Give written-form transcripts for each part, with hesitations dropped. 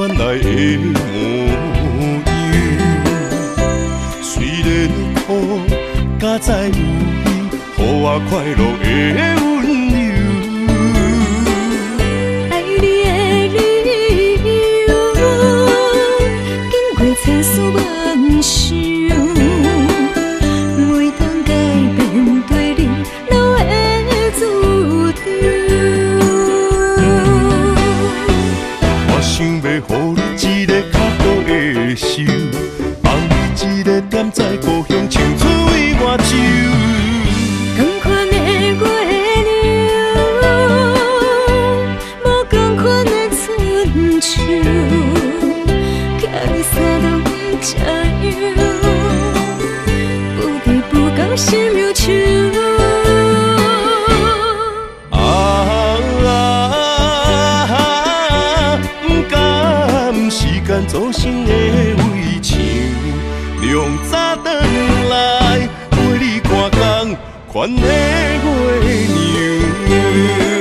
原来的模样。虽然苦，敢知有你，予我快乐的温柔。 爱你的理由，经过千丝万绪，每当改变对你留的注定。 我想要予你一个较好的手，放你一个点在故乡，唱出我酒。 同款的月亮，无同款的春秋，寄你三冬这样，不离不讲心忧愁。 做成的围墙，量早转来陪你看工，款的月娘。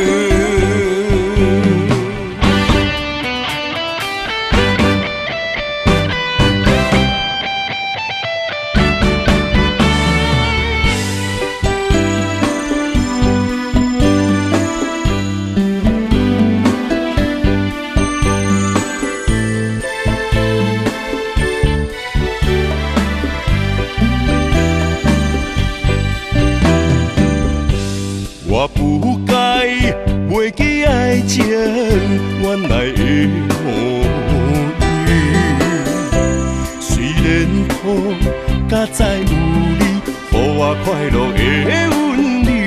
我不该袂记爱情原来的模样，虽然苦，敢知有你，予我快乐的温柔。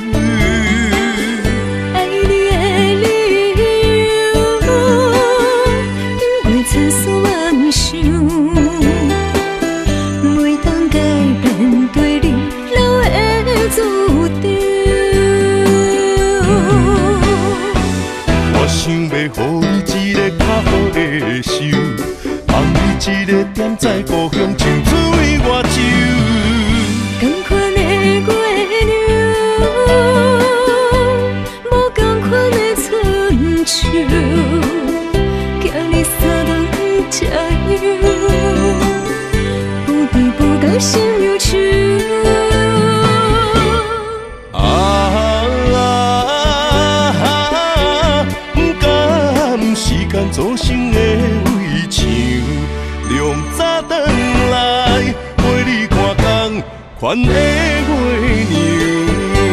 爱你的理由，经过千丝万绪，每当改变对你留的注定。 我想要予你一个较好的手，放你一个点在故乡，唱出我酒。 同款的月亮，无同款的春秋，寄你三冬这样，不离不讲心忧愁。做成的围墙，量早转来陪你看工，款的月娘。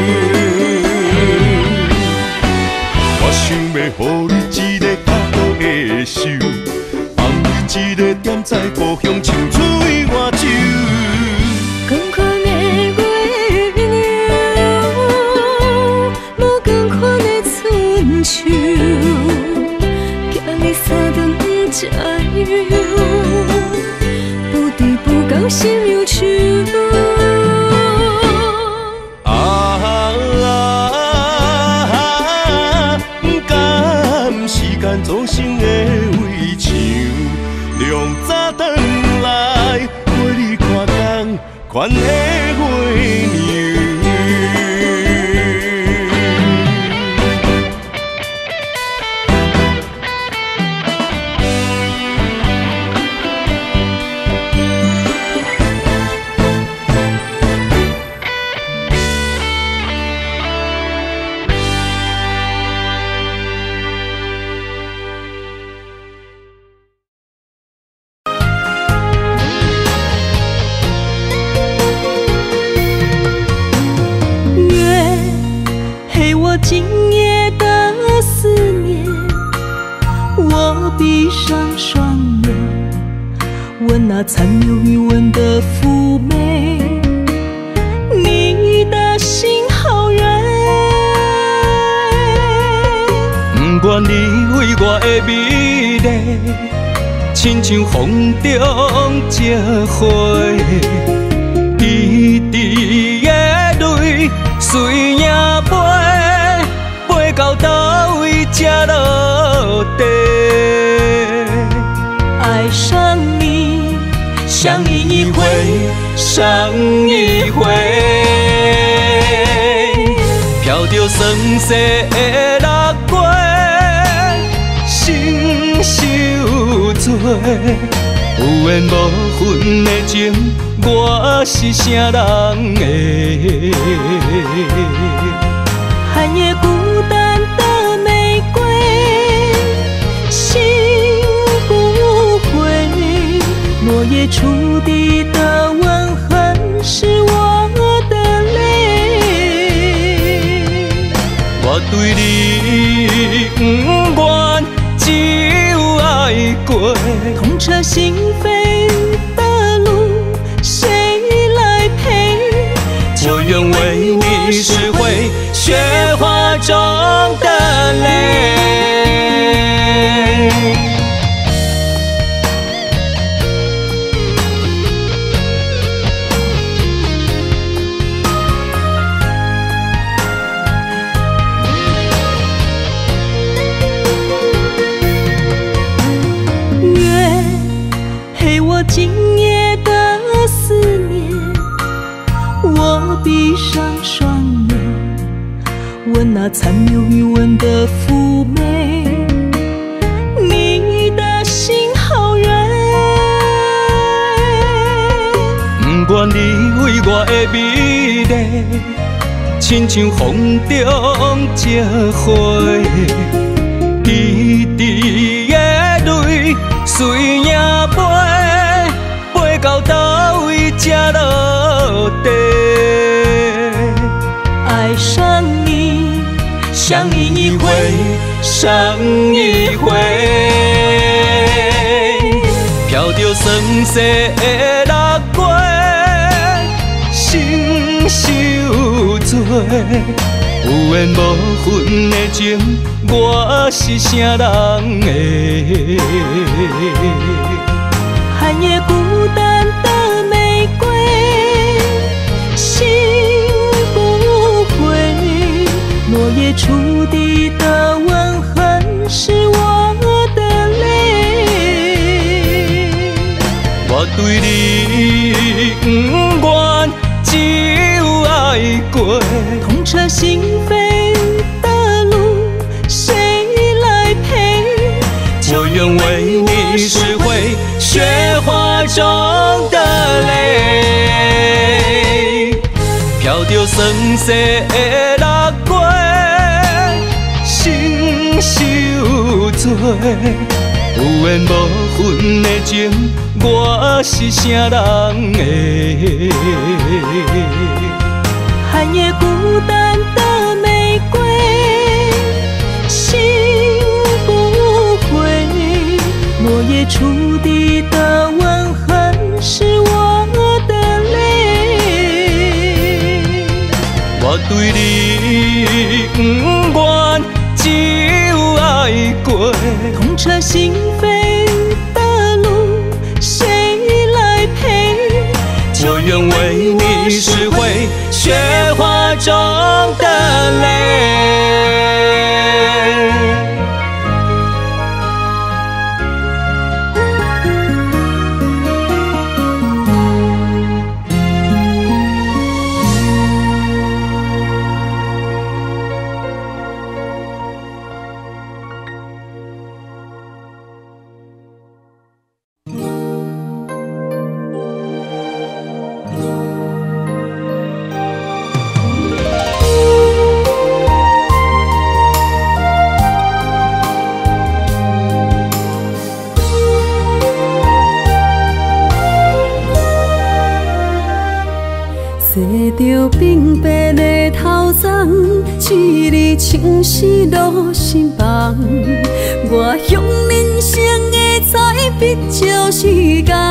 我想要予你一个较好的手，放你一个点在故乡，唱出我酒。同款的月亮，无同款的春秋。你三冬这样，不离不讲心忧愁。 不甘时间做成的围墙，量早转来陪你看工，款的月娘。 今夜的思念，我闭上双眼，闻那残留余温的妩媚，你的心好远。 不愿你为我的美丽，亲像风中一花，滴滴的泪随影飞。到倒位才落地？ 爱上你，相依一回，伤一回。 飘着酸涩的落月，成首做，有缘无分的情，我是啥人的？ 寒夜孤单的玫瑰，醒不回。落叶触地的吻痕，是我的泪。 我对你不愿，只有爱过。 痛彻心扉的路，谁来陪？ 我愿为你拾回雪花中的泪。 月陪我今夜的思念，我闭上双眼，闻那残留余温的妩媚。你的心好远， 不愿你为我的美丽，亲像风中一花，滴滴的泪随影飞，飞到倒位才落地。 爱上你， 相依一回，伤一回，飘着酸涩的六月，心受罪。有缘无分的情，我是啥人的？ 寒夜孤单的玫瑰，醒不回。落叶触地的吻痕，是我的泪。 我对你不愿，只有爱过。 痛彻心扉的路，谁来陪？ 我愿为你拾回雪花中的泪，飘着酸涩的六月，心受罪。有缘无分的情，我是啥人的？ 寒夜孤单的玫瑰，醒不回。落叶触地的吻痕，是我的泪。 我对你不愿，只有爱过。 痛彻心扉的路，谁来陪？ 我愿为你拾回雪花中的泪。 坐着平白的头鬃，一日情丝落心房。我向人生的彩笔照时间。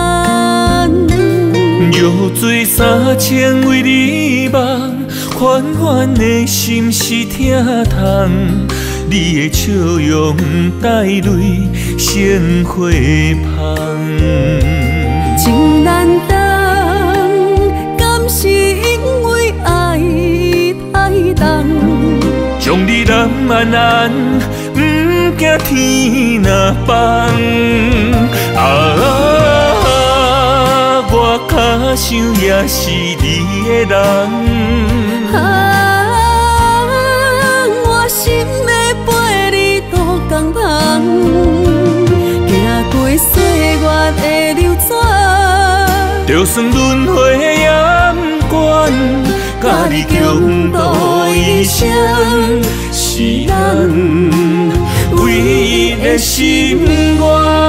药醉3000为你梦，缓缓的心是疼痛。你的笑容带泪，鲜花香。 情难当，敢是因为爱太重？ 将你揽安安，不惊天若放。我脚想也是你的人。 我心的陪你渡江旁，行过就算轮回也不管，甲你共度一生，是咱唯一的心愿。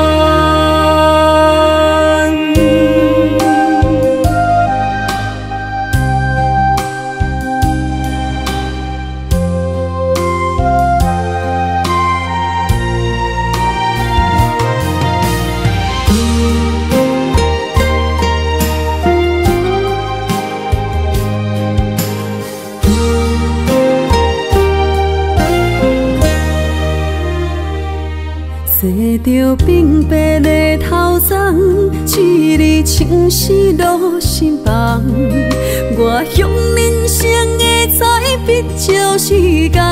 坐着平白的头鬃，一日青丝落心房。我向人生的彩笔照时间。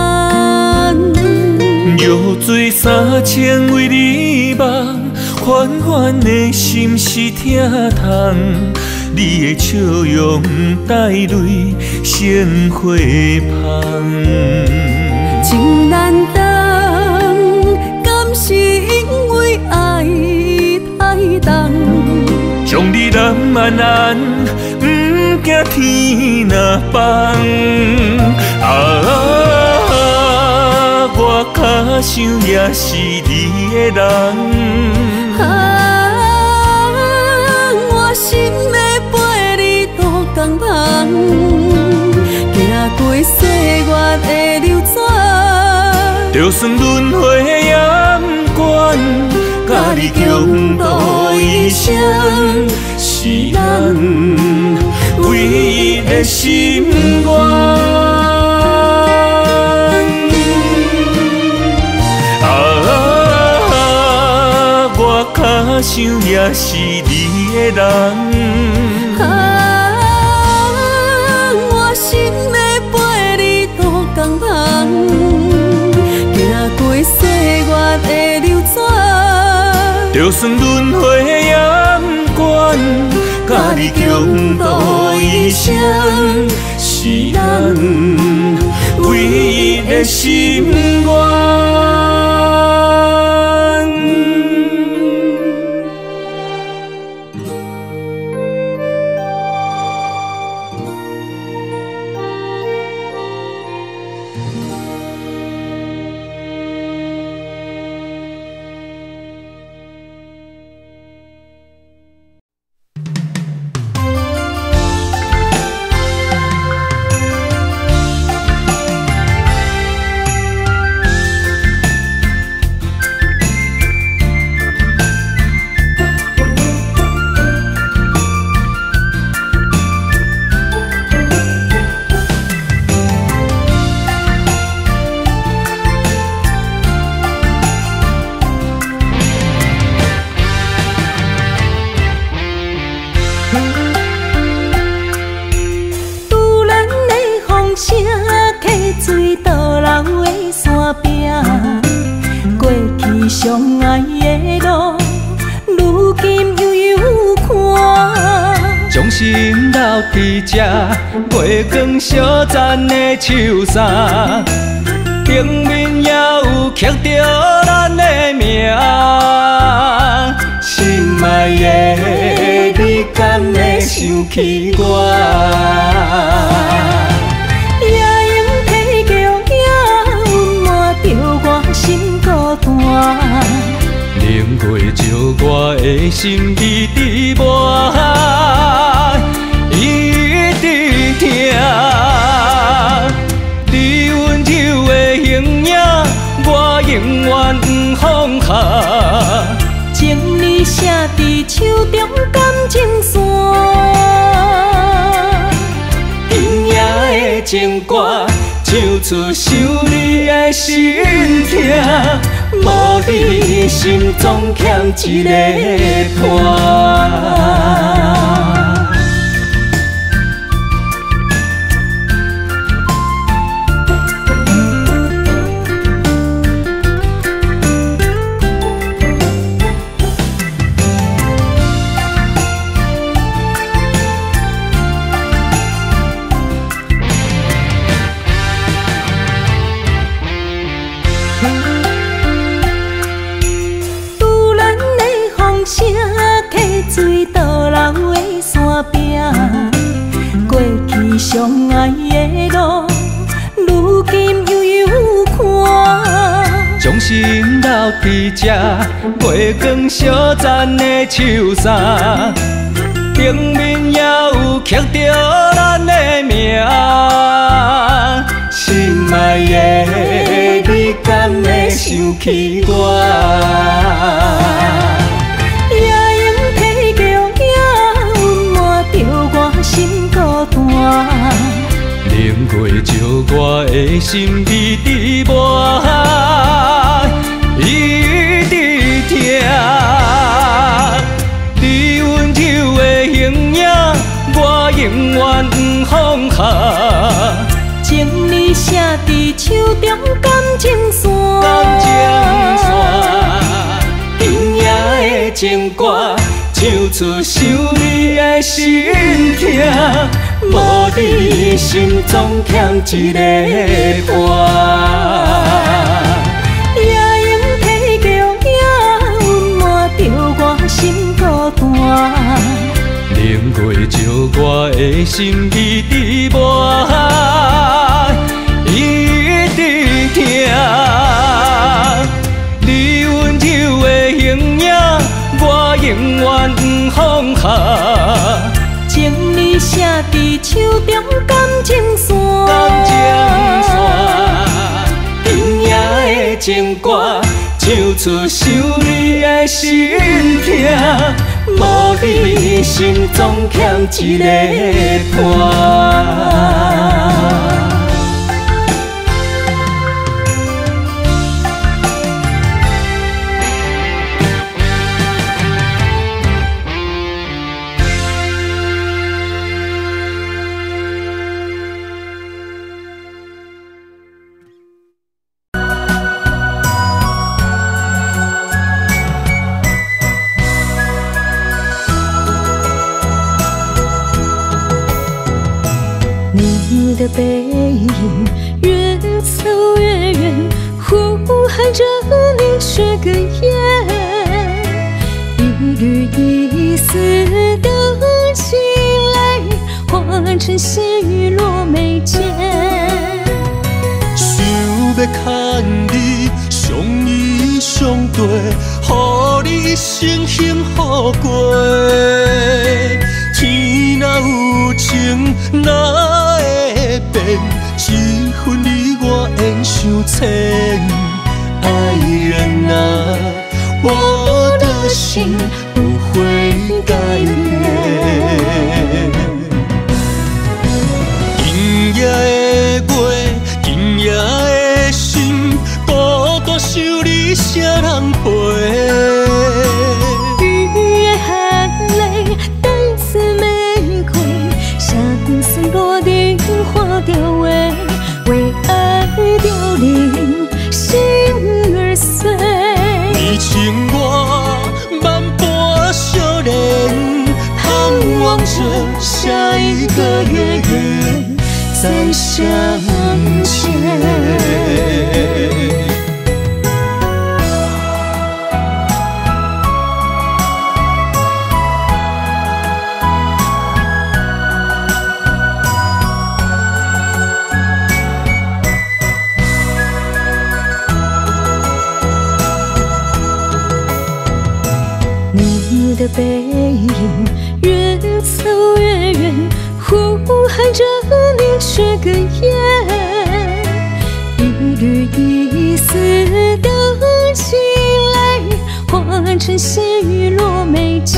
药水3000为你梦，缓缓的心是疼痛。你的笑容带泪，鲜花香。 情难当，敢是因为爱太重？ 将你揽安安，不惊天若放。我脚想也是你的人。 我心要陪你渡江旁，行过岁月的流转。 就算轮回也不管，甲你共度一生，是咱唯一的心愿。我想也是你的人。 我心要陪你渡江旁，行过岁月的流转。 就算轮回也不管，甲你共度一生，是咱唯一的心愿。 相爱的路，如今悠悠看。 将心留伫这，月光小赞的树衫，顶面也有刻着咱的名。心爱的你，敢会想起我？冷月照我的心意伫磨，一直听。你温柔的形影，我永远不放下。 情字写伫手中，感情线。 今夜的情歌，唱出想你的心痛。无你心总欠一个伴。 声客水倒流相爱的路，如今悠悠看。 将心留伫这，月光小赞的树衫，顶面也有刻着咱的名。心爱的你，敢会想起我？ 夜莺啼叫也温暖着我心孤单。 冷月照我的心味伫抹，一直听。你温柔的形影，我永远不放下。 情字写伫手中，感情线。 感情线，今夜的情歌，唱出想你的心痛。无你心总欠一个伴。 夜莺啼叫也温暖着我心孤单。 冷月照我的心味伫抹，一直听。你温柔的形影，我永远不放下。 情字写伫手中，感情线。 感情线，今夜的情歌，唱出想你的心痛。无你心总欠一个伴。 你的背影越走越远，呼喊着你说个夜。一缕一丝的情泪，化成细雨落眉间。 想要牵你相依相对，予你一生幸福过。天若有情，哪会变？一分你我缘相牵。爱人啊，我的心不会改变。今夜的月，今夜的心，孤单想你谁人陪？ 雨夜含泪，带刺玫瑰，相思落定花凋萎，为爱凋零，心儿碎。 你情我万般相恋，盼望着下一个月月再相见。 你的背影越走越远，呼喊着你说个夜。一缕一丝的情泪，化成细雨落眉间。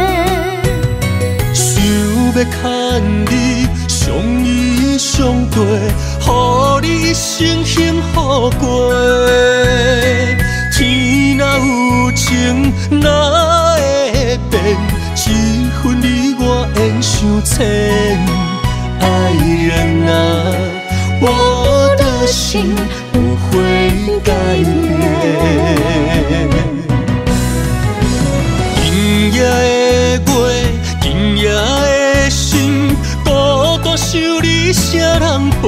想要牵你相依相对，予你一生幸福过。天若有情，哪会变？一分你我缘相牵。爱人啊，我的心不会改变。今夜的月，今夜的心，孤单想你谁人陪？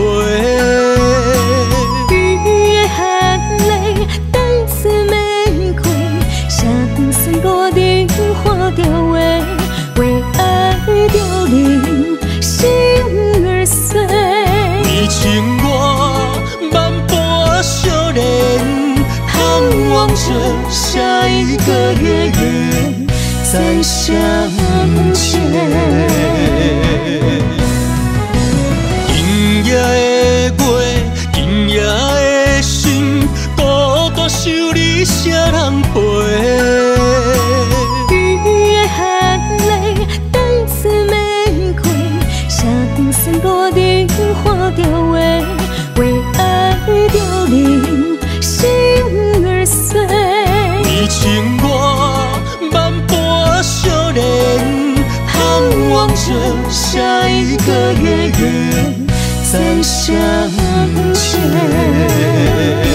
雨夜含泪，带刺玫瑰，相思落定花凋萎，为爱凋零，心儿碎。 着下一个月月再相见。今夜的月，今夜的心，孤单想你啥人陪？ 雨的含泪，带刺玫瑰，啥长线多的花凋萎，为爱凋零，心儿碎。 你情我万般相恋，盼望着下一个月月再相见。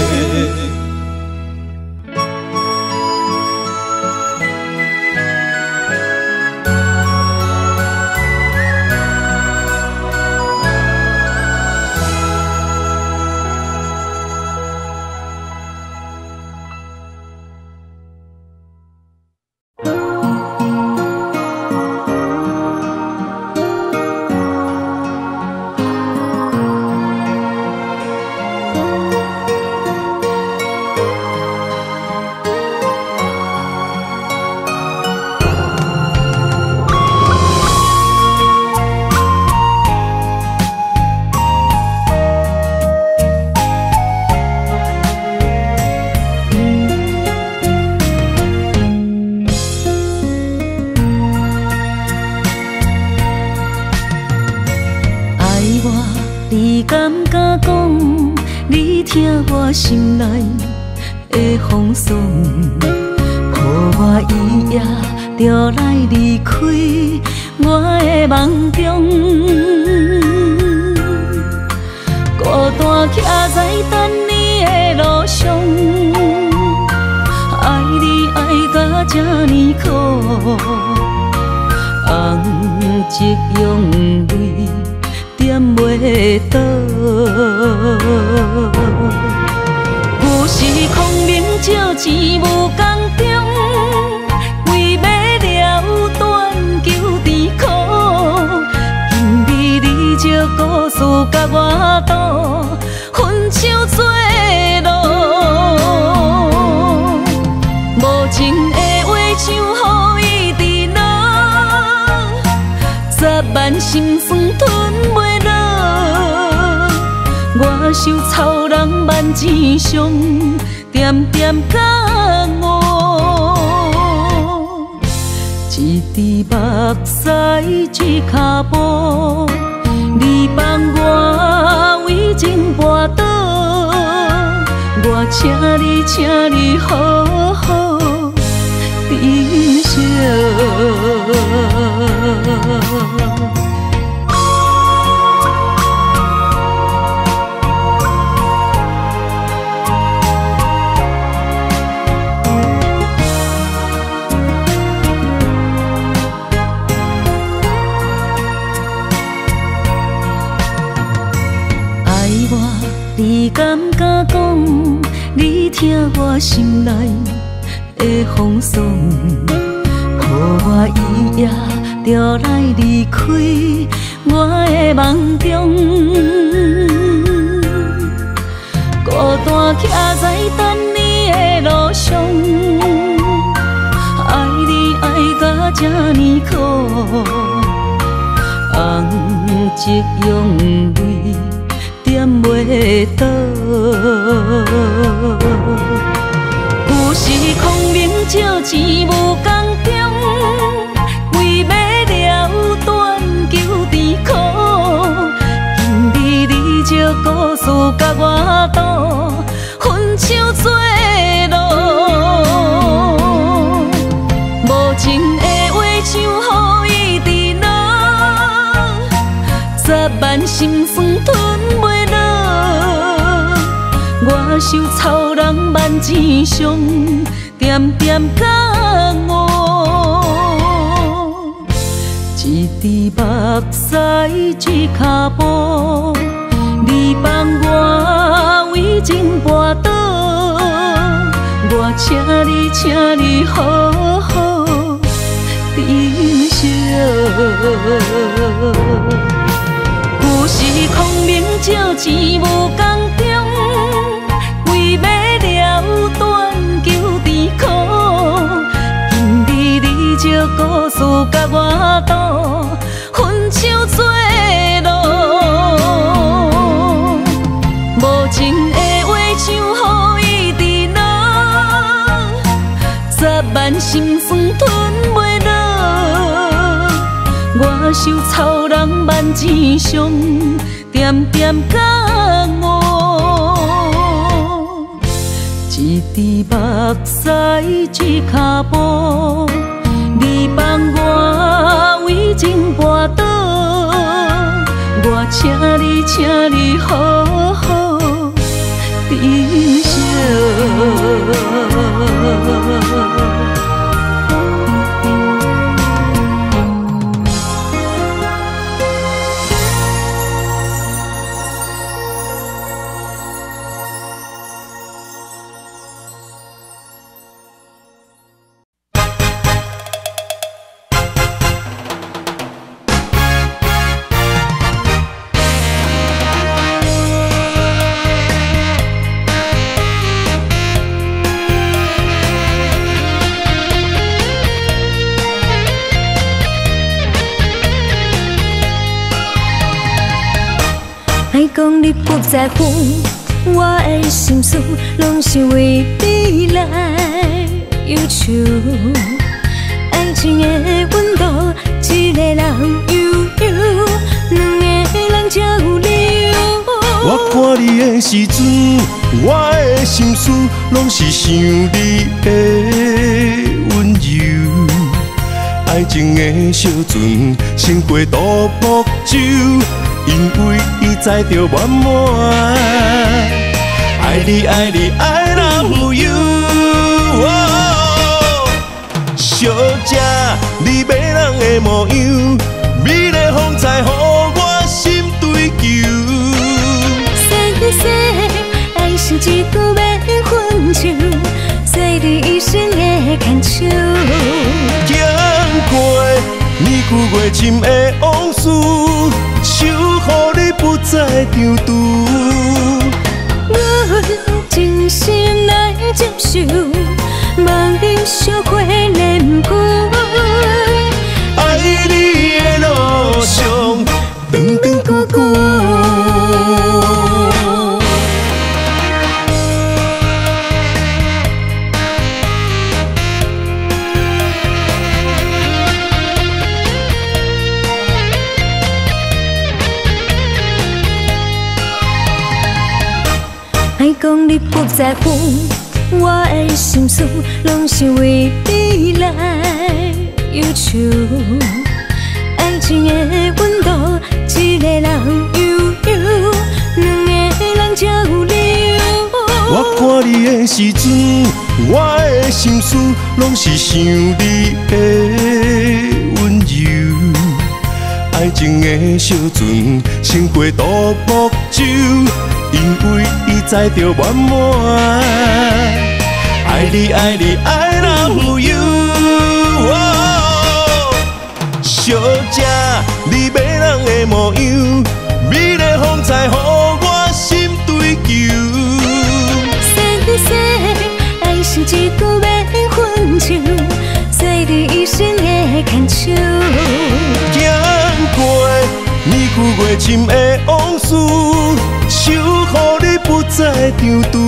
心内的风霜，予我一夜就来离开我的梦中。孤单徛在等你的路上，爱你爱甲这呢苦，红烛用泪点袂倒。是空明照钱无工中，为要了断求甜苦，今日你借故事甲我赌，分手做路。无情的话像雨伊伫落，10万心酸吞袂落。我受草人万钱伤，点点感悟。一滴目屎一脚步，你放我为情跋倒。我请你好好珍惜。你敢敢讲？你听我心内的风霜，予我一夜就来离开我的梦中。孤单徛在等你的路上，爱你爱甲这呢苦，红烛用泪点袂倒。有时空明照钱无工中，为要了断求甜苦，今日你借故事甲我赌，分手做路。无情的话像雨伊伫落，10万心酸吞袂落。我受草人万钱伤，点点感悟。一滴目屎一脚步，你放我为情跋倒。我请你好好珍惜。有时空明照钱无工中，为要了断求万心酸吞袂落，我受草人万钱伤，点点感悟。一滴目屎一脚步，你放我为情跋倒，我请你好好珍惜。 讲你不在乎，我的心思拢是为你来忧愁。爱情的温度，一个人悠悠，两个人才有理由。 我看你的时阵，我的心思拢是想你的温柔。爱情的小船，胜过独木舟。因为伊载着满满爱你爱你I love you，小姐你迷人的模样，美丽风采，予我心追求。 说说爱是一句免分手，随你一生的牵手。 经过年久月深的往事。守护你不再张拄， 我真心来接受，望你烧花莲花。 爱你的路上，长长久久。 爱讲你不在乎，我的心思拢是为你来忧愁。爱情的温度，一个人悠悠，两个人才有理由。 我看你的时阵，我的心思拢是想你的温柔。爱情的小船，胜过独木舟。因为伊载着满满爱你爱你I love you，小姐你迷人的模样，美丽风采，予我心追求。 说说爱是一句免分手，随你一生的牵手。 经过年久月深的往事。守护你不再张拄，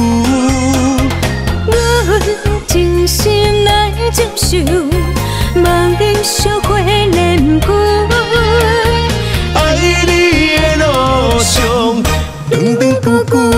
我真心来接受，望你烧花莲花。 爱你的路上，长长久久。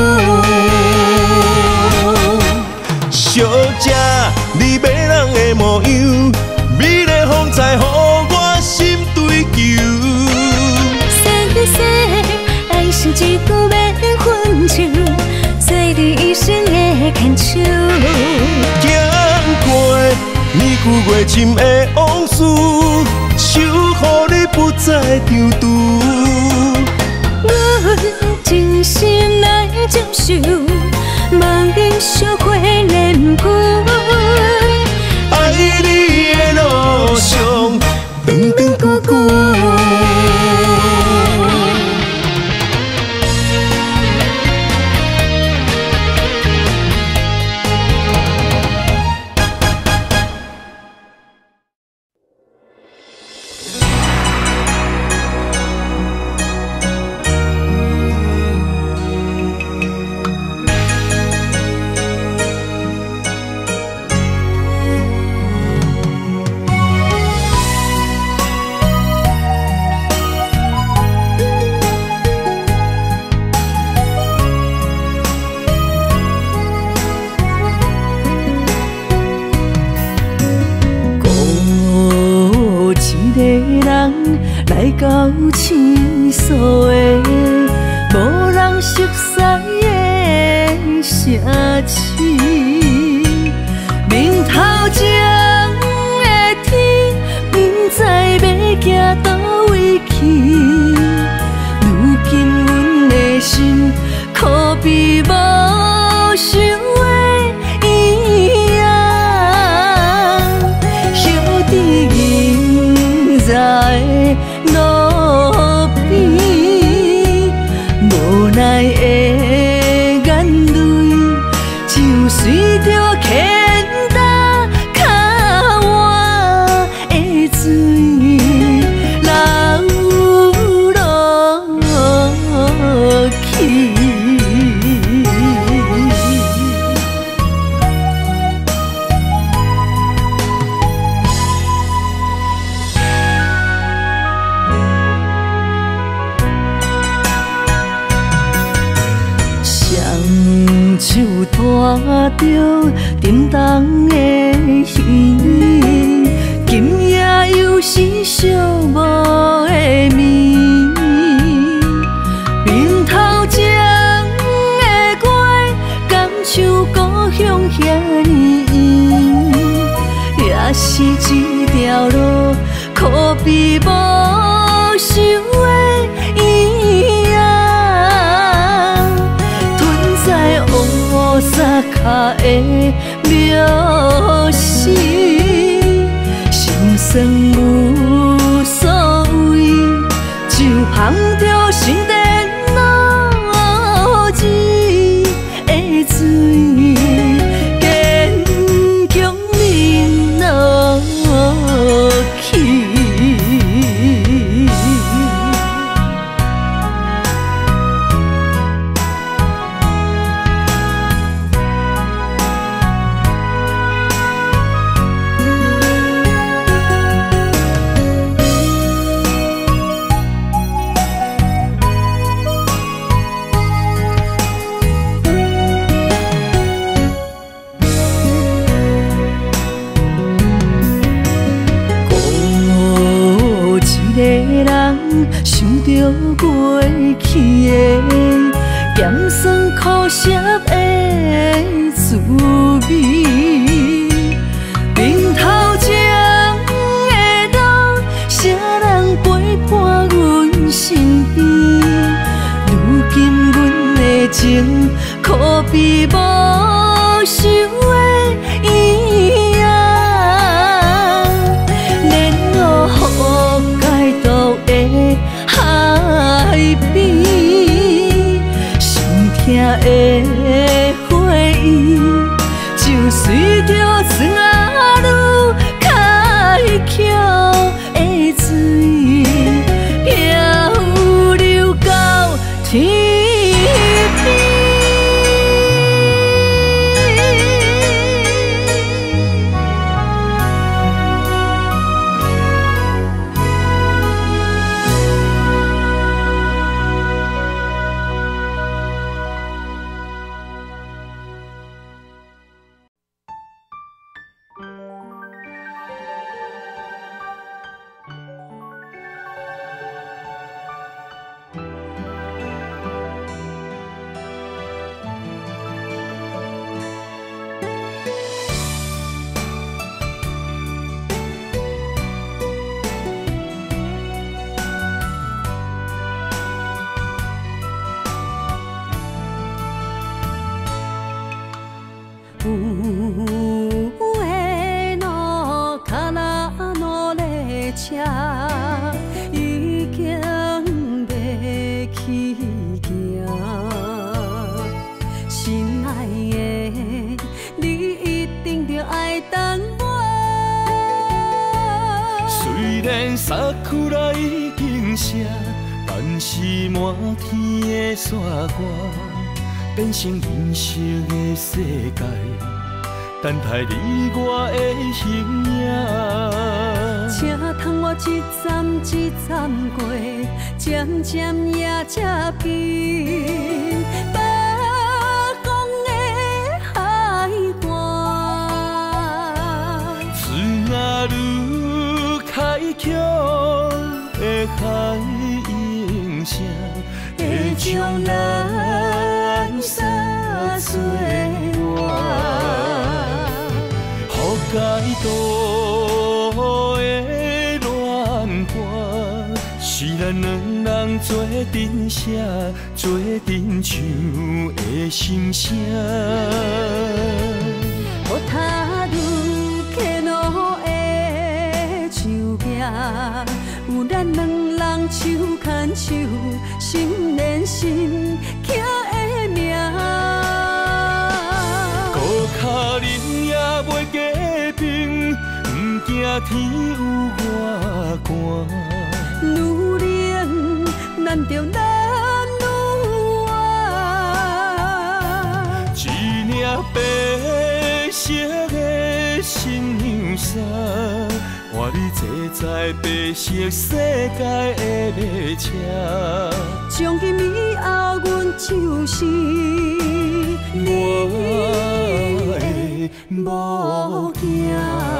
小姐你迷人的模样，美丽风采，予我心追求。 说说爱是一句免分手，随你一生的牵手。 经过年久月深的往事，守护你不再张拄。 我真心来接受，望你烧花莲花。 爱你的路上，长长久久。 来到青涩的无人熟悉的城市，面头前的天，不知要行倒位去。如今阮的心，可比无想的一样，晓得今早的路边，无奈的眼泪，就随着牵搭脚我的水流落去。手拖着沉重的行李，今夜又是寂寞的暝。面头前的月，敢像故乡遐尼远，也是一条路，可比无想的一样。乌纱卡的描诗，心酸无所谓，就捧着心田路子的水，坚强面落去。想着过去的咸酸苦涩的滋味，面头前的路，谁人陪伴阮身边？如今阮的情，可比无想的一样，联络予解毒的海边，心痛的回忆，就随着春仔路开桥的水，漂流到天边。有的路脚拉努力车，已经要起行。心爱的，你一定着爱等我。 虽然衫裤内已经湿，但是满天的雪花，变成人生的世界。等待你我的形影， 请通我一站一站过，渐渐也接近北港的海岸。 春仔路开桥的海音声，会将咱撒做我，予解渡的乱歌，是咱两人做阵写，做阵唱的心声。 予他愈客路的手壁，有咱两人手牵手，心连心刻的名。 孤脚忍也袂加冰，毋惊天有外寒。 愈冷难着咱愈爱， 一领白色的新娘衫，换你坐在白色世界的马车。 从今以后，阮就是我的某囝。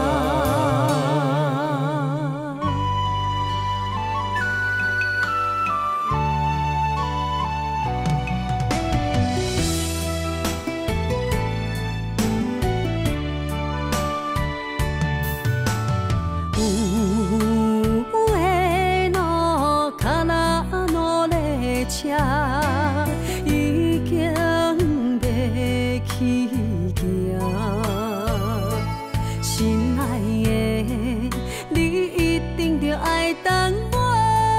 已经要起行，心爱的，你一定着爱等我。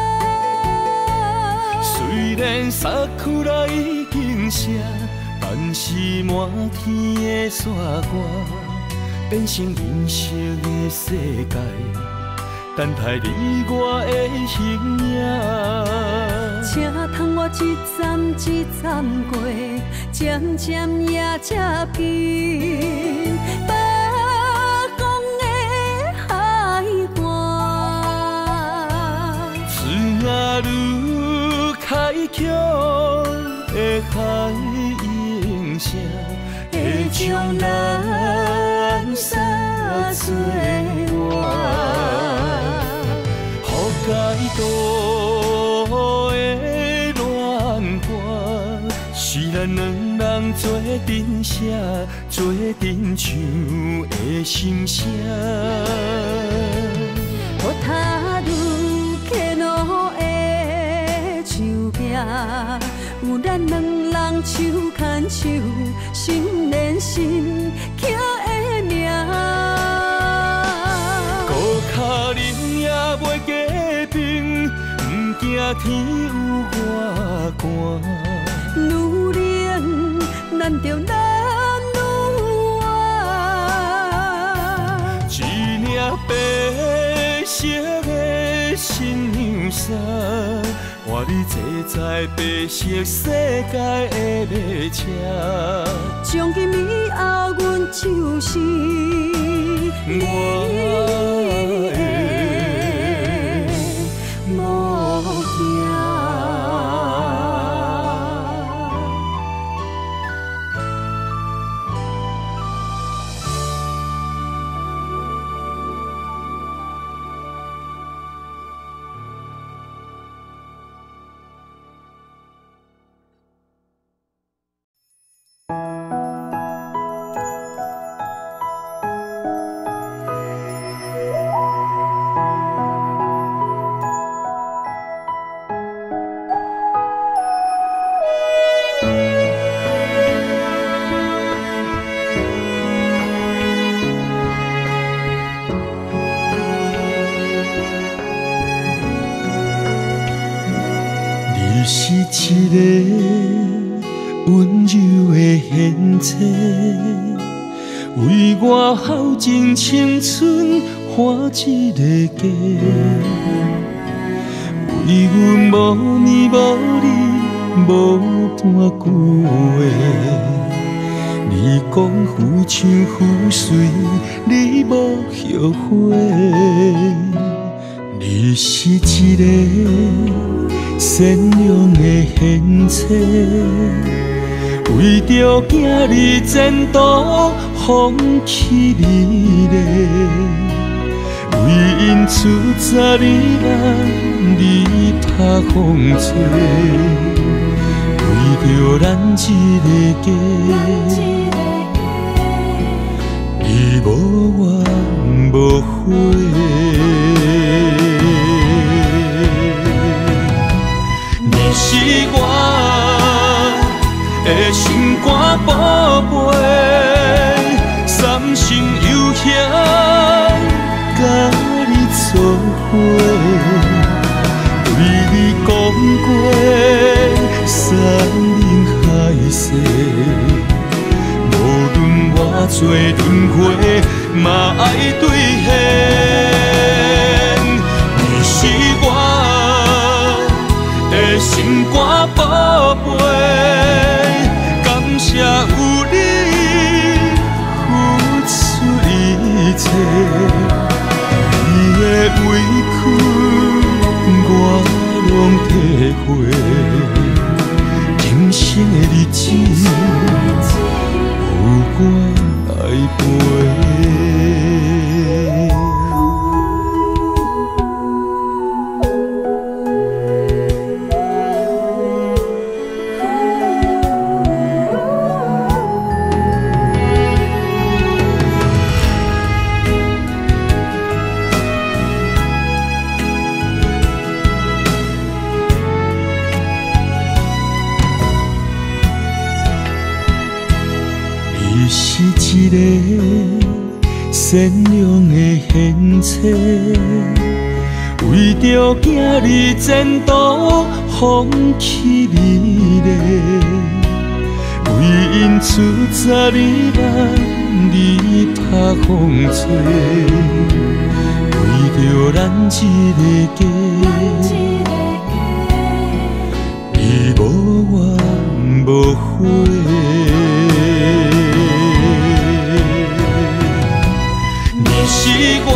虽然衫裤内已经湿，但是满天的雪花变成银色的世界，等待你我的形影。 请通我一站一站过，渐渐也才平。北港的海岸， 枝仔愈开阔的海音声，会将咱撒做我，予解渡的乱歌，是咱两人做阵写，做阵唱的心声。 予他愈客路的手壁，有咱两人手牵手，心连心刻的名。 孤脚忍也袂加冰，毋惊天有外寒。 愈冷难着咱愈爱， 一领白色的新娘衫，换你坐在白色世界的马车。 从今以后，阮就是我的某囝。是一个温柔的贤妻，为我耗尽青春换一个家。为阮无年无日无半句话，你讲浮像浮水，你无后悔。你是一个善良的贤妻，为着囝儿前途放弃美丽，为因出12万里拍风吹，为着咱一个家，伊无怨无悔。你是我的心肝宝贝，三生有幸甲你做伙，对你讲过山盟海誓，无论偌多轮回，嘛爱兑现。你是我的心肝宝贝，感谢有你付出一切，你的委屈我拢体会，今生的日子有我来陪。你是一个善良的贤妻，为着囝儿前途放弃美丽，为因出12万里拍风吹，为着咱一个家，伊无怨无悔。你是我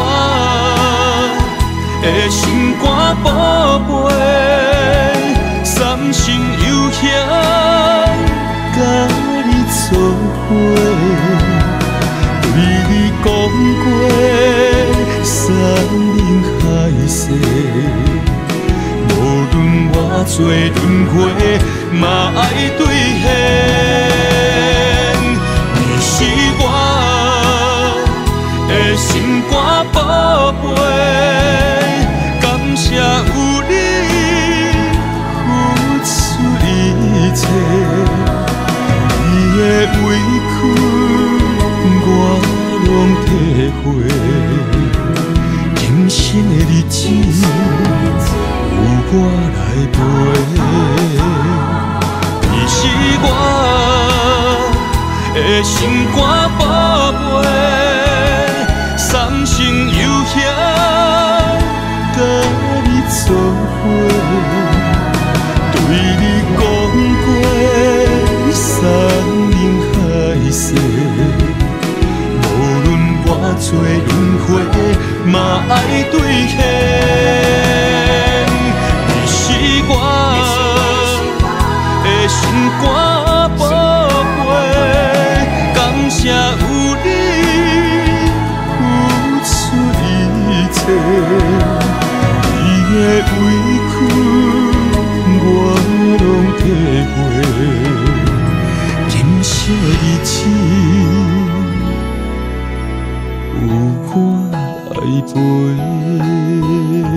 的心肝宝贝，三生有幸甲你做伙，对你讲过山盟海誓，无论偌多轮回，嘛爱兑现。你是我的心肝宝贝，感谢有你付出一切，你的委屈我拢体会，今生的日子有我来陪。你是我的心肝宝贝，三生有幸甲你做伙，对你讲过山盟海誓，无论偌多轮回，嘛爱兑现。你是我的心肝宝贝，感谢有你付出一切，你的委屈我拢体会，今生的日子有我来陪。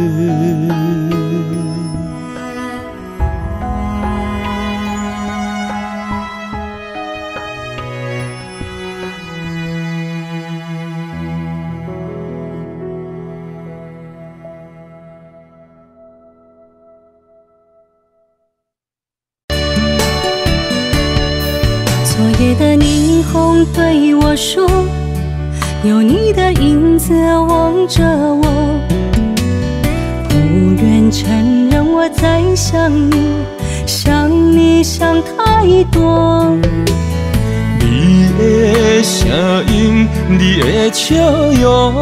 昨夜的霓虹对我说，有你的影子望着我，不愿承认我在想你，想你想太多。 你的声音，你的笑容，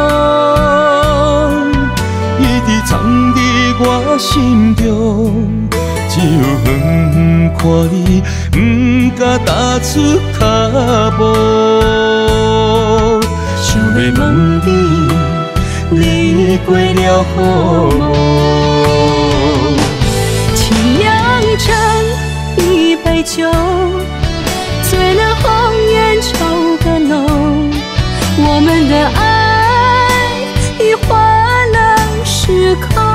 一直藏伫我心中。只有远看你，不敢踏出脚步。 想要问你， 你过了好无？ 青阳城一杯酒，醉了红颜愁更浓。我们的爱已换了时空。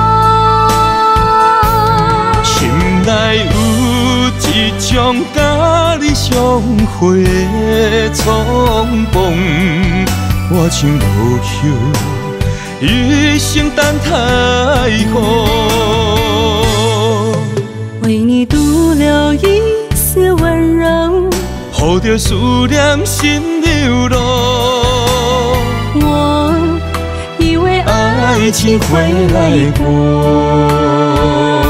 心内有一种甲你相会的冲动，我像落叶，一生等太好。 为你独留一丝温柔， 抱着思念心流露。 我以为爱情会来过。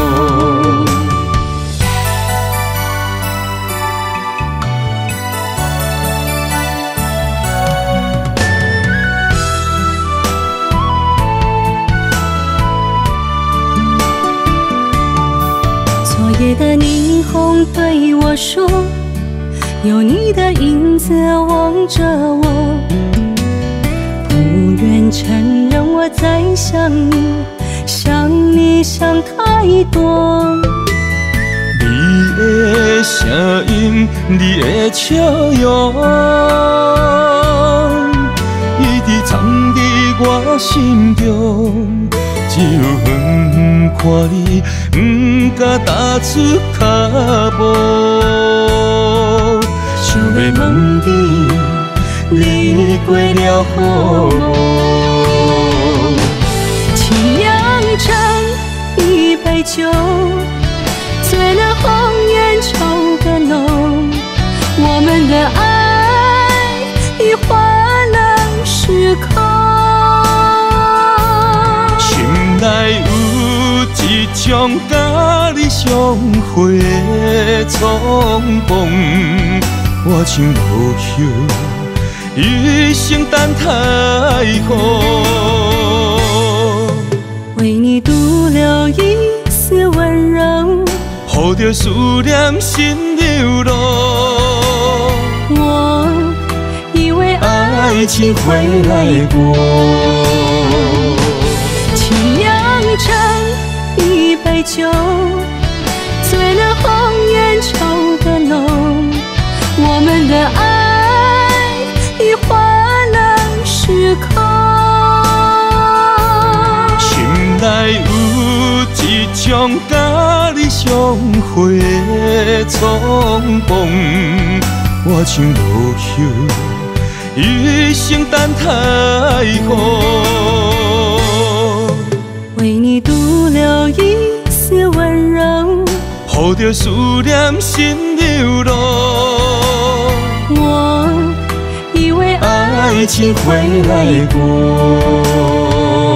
昨夜的霓虹对我说，有你的影子望着我，不愿承认我在想你，想你想太多。 你的声音，你的笑容，一直藏在我心中。只有远看你，不敢踏出脚步。想要问你，你过了好无？ 青阳城一杯酒，醉了红颜愁更浓。我们的爱已换了时空。 心内有一种甲你相会的冲动，我像落叶，一生等太好。 为你独留一丝温柔， 抱着思念心流露。 我以为爱情会来过。 青阳城一杯酒，醉了红颜愁更浓。我们的爱已换了时空。 心内有一种甲你相会的冲动，我像落叶，一生等太好。 为你独留一丝温柔， 抱着思念心流露。 我以为爱情会来过。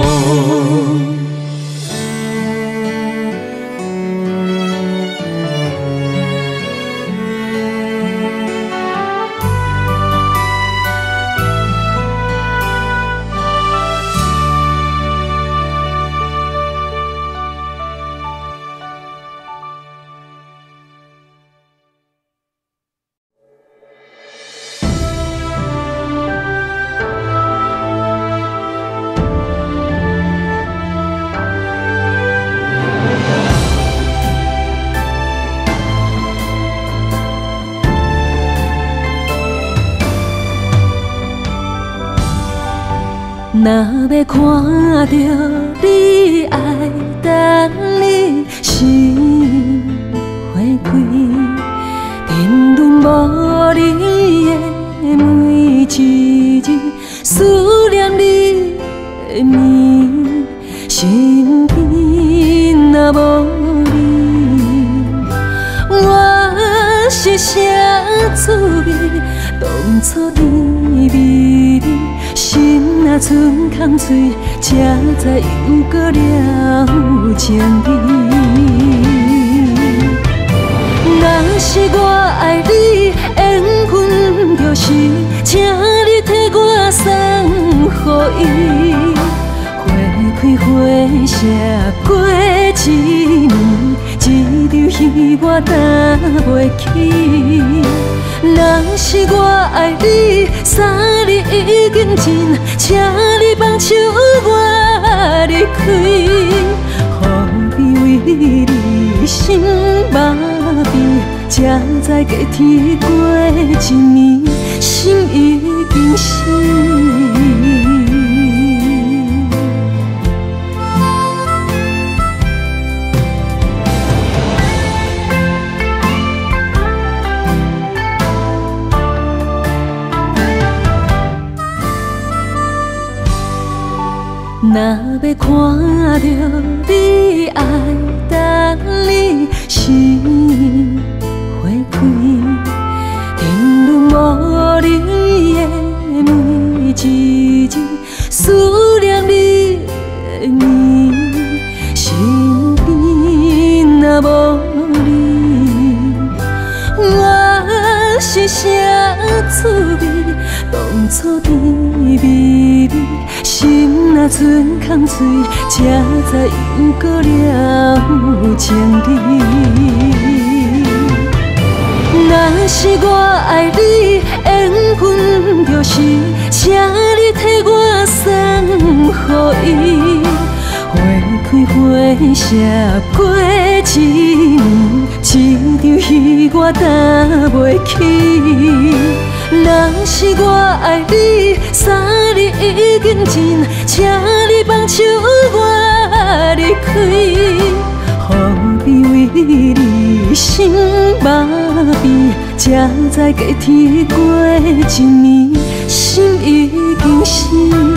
若要看到你爱等你心花开，沉沦无你的每一日，思念你的面，身边若无你，我是啥滋味？当初甜蜜蜜。心若剩空嘴，才知又搁了情味。若是我爱你，缘分就是请你替我送予伊。花开花谢过一年，一场戏我担袂起。若是我爱你，三日已经尽，请你放手我。 开，何必为你心麻痹？才知过天过一年，心已经死。若要看到你爱等你心花开，定论无你的每一日，思念你的年，身边若无你，我是啥滋味？当初甜蜜蜜。心若剩空嘴，才知因过了情理。若是我爱你，缘分就是请你替我送予伊。花开花谢过一年，一场戏我担袂起。若是我爱你，三日已经尽，请你放手我离开。何必为你心麻痹？才知过天过一年，心已经死。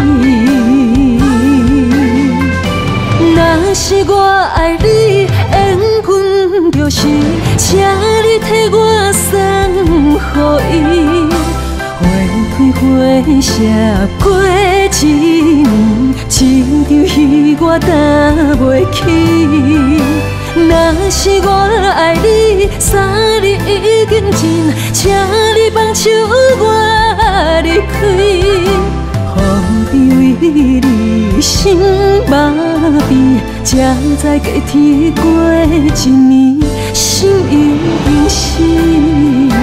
若是我爱你，缘分就是请你替我送予伊。花开花谢过一年，一场戏我担袂起。若是我爱你，三日已经尽，请你放手我离开。何必为你心麻痹？才知过天过一年，心已经死。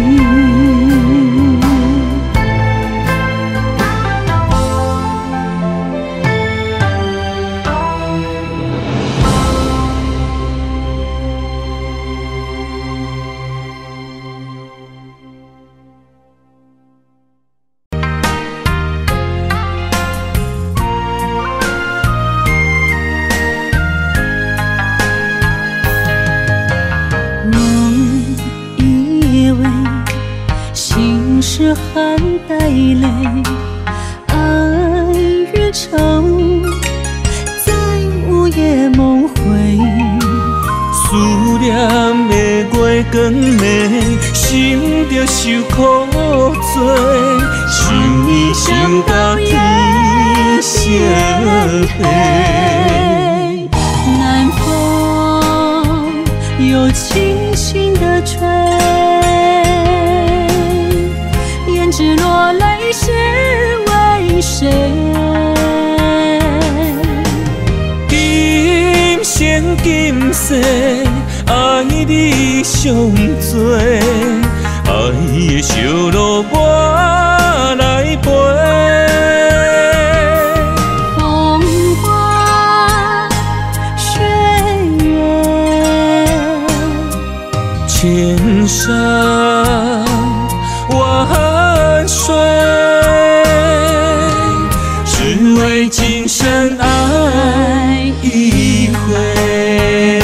是含带泪，爱越长，在午夜梦回。 思念的月光暝，心着受苦做，想你想到天色黑。 南风又轻轻地吹。只落泪是为谁？ 今生今世爱你上多，爱的小路我来陪。 风花雪月， 千山万水，只为今生爱一回。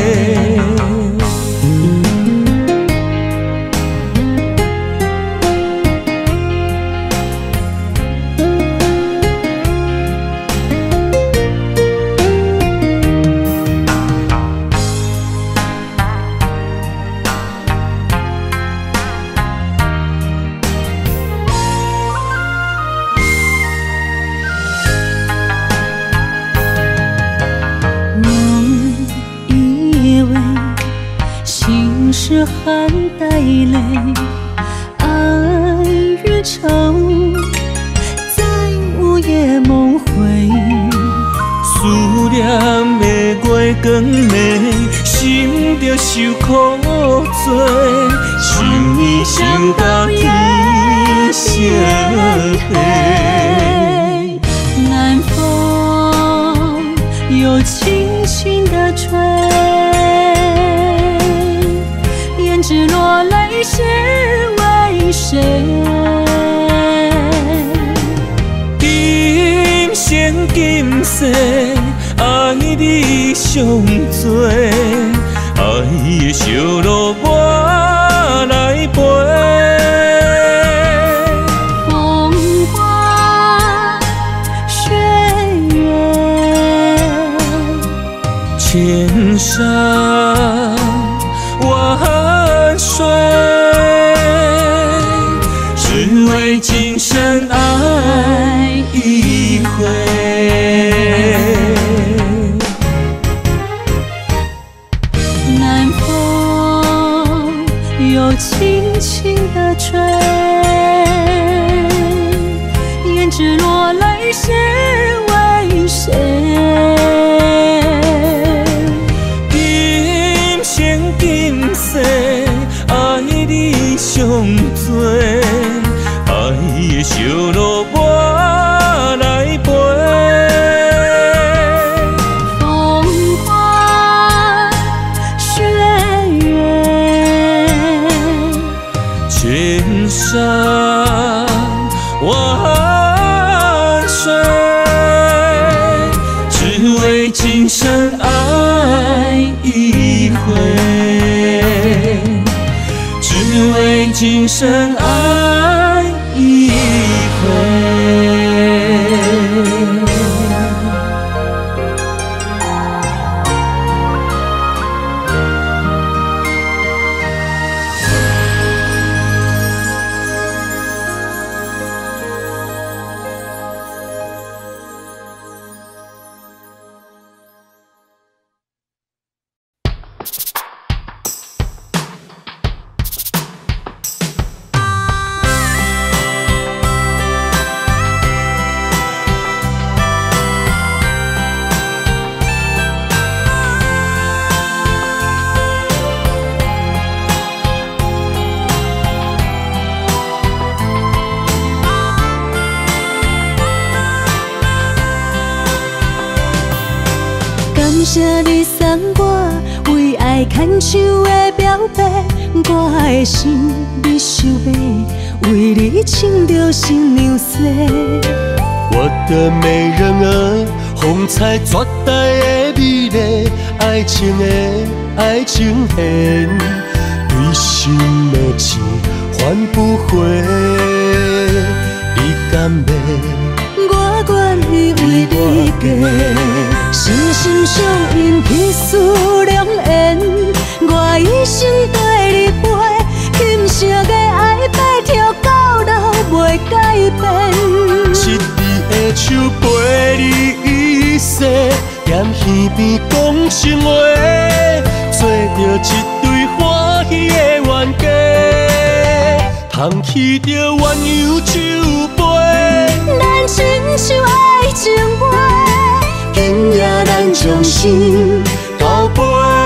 是含带泪，爱越长，在午夜梦回。 思念的月光暝，心着受苦做，想你想到天色黑。 南风又轻轻地吹，胭脂落泪是为谁？ 今生今世爱你上多，爱的小路我来陪。 风花雪月， 千山万水，只为今生爱一回。 南风又轻轻地吹，胭脂落泪是为谁？ 今生今世爱你上多，爱的小路我来陪。 风花雪月， 千山万水，只为今生爱一回，只为今生爱一回。 感谢你送我为爱牵手的表白，我的心你想要为你穿着新娘纱。 我的美人儿，风采绝代的美丽，爱情的爱情线，对心的情还不回，你甘愿？ 我愿意为你嫁，心心相印，彼此良缘。我一生跟你陪，今生的爱摆跳到老袂改变。 一支的手陪你一世，踮耳边讲情话，做着一对欢喜的冤家，捧起着鸳鸯酒杯。 咱亲像爱情花，今夜咱将心交陪。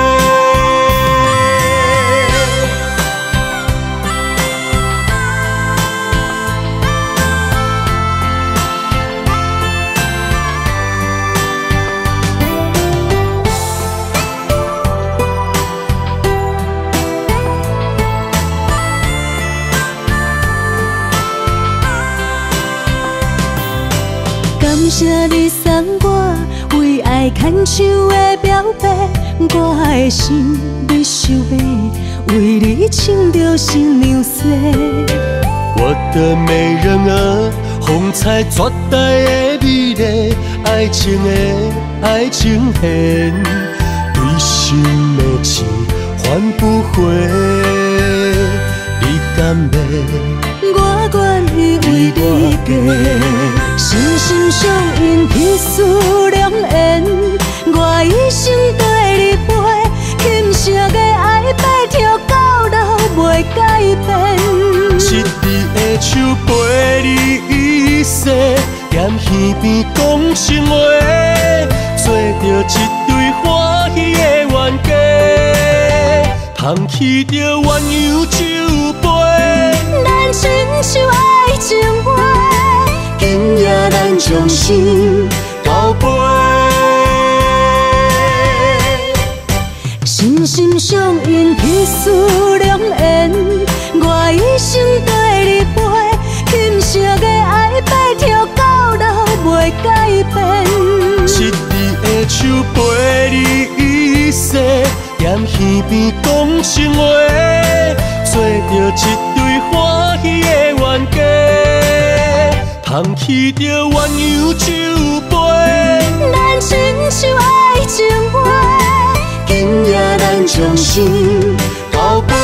感谢你送我为爱牵手的表白，我的心你想要为你穿着新娘纱。 我的美人儿，风采绝代的美丽，爱情的爱情线，对心的情还不回，你甘愿？ 我愿意为你嫁，心心相印，彼此良缘。我一生跟你陪，今生的爱摆跳到老袂改变。 一支的手陪你一世，踮耳边讲情话，做着一对欢喜的冤家，捧起着鸳鸯酒杯。 咱亲像爱情花，今夜咱将心交陪。 改变。 一字的手陪你一世，踮耳边讲心话，做着一对欢喜的冤家，捧起着鸳鸯酒杯， 咱亲像爱情花， 今夜咱将心交陪。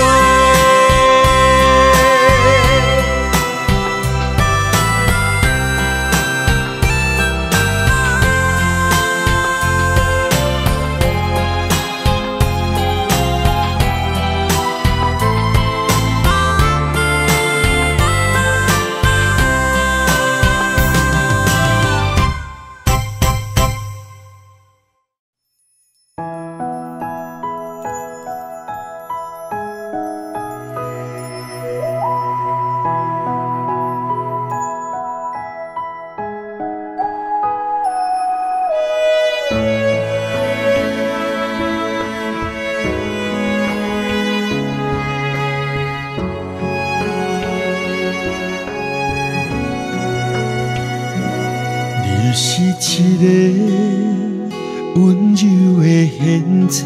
你是一个温柔的贤妻，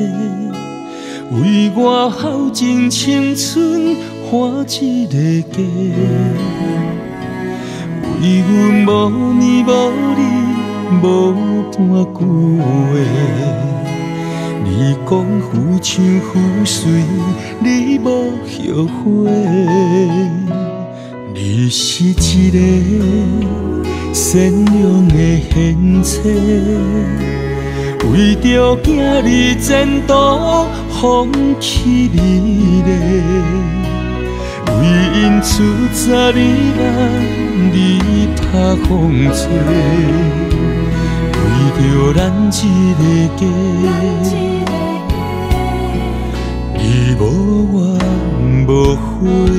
为我耗尽青春换一个家，为阮无年无日无半句话。你讲浮像浮水，你无后悔。你是一个善良的贤妻，为着囝儿前途放弃你嘞，为因出10年来你拍风吹，为着咱一个家，你无怨无悔。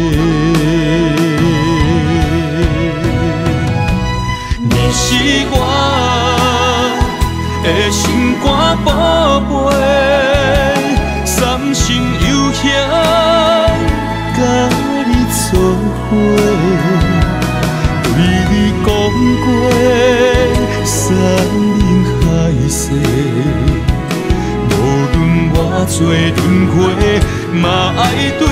你是我的心肝宝贝，三生有幸甲你做伙，对你讲过山盟海誓，无论偌多轮回，嘛爱兑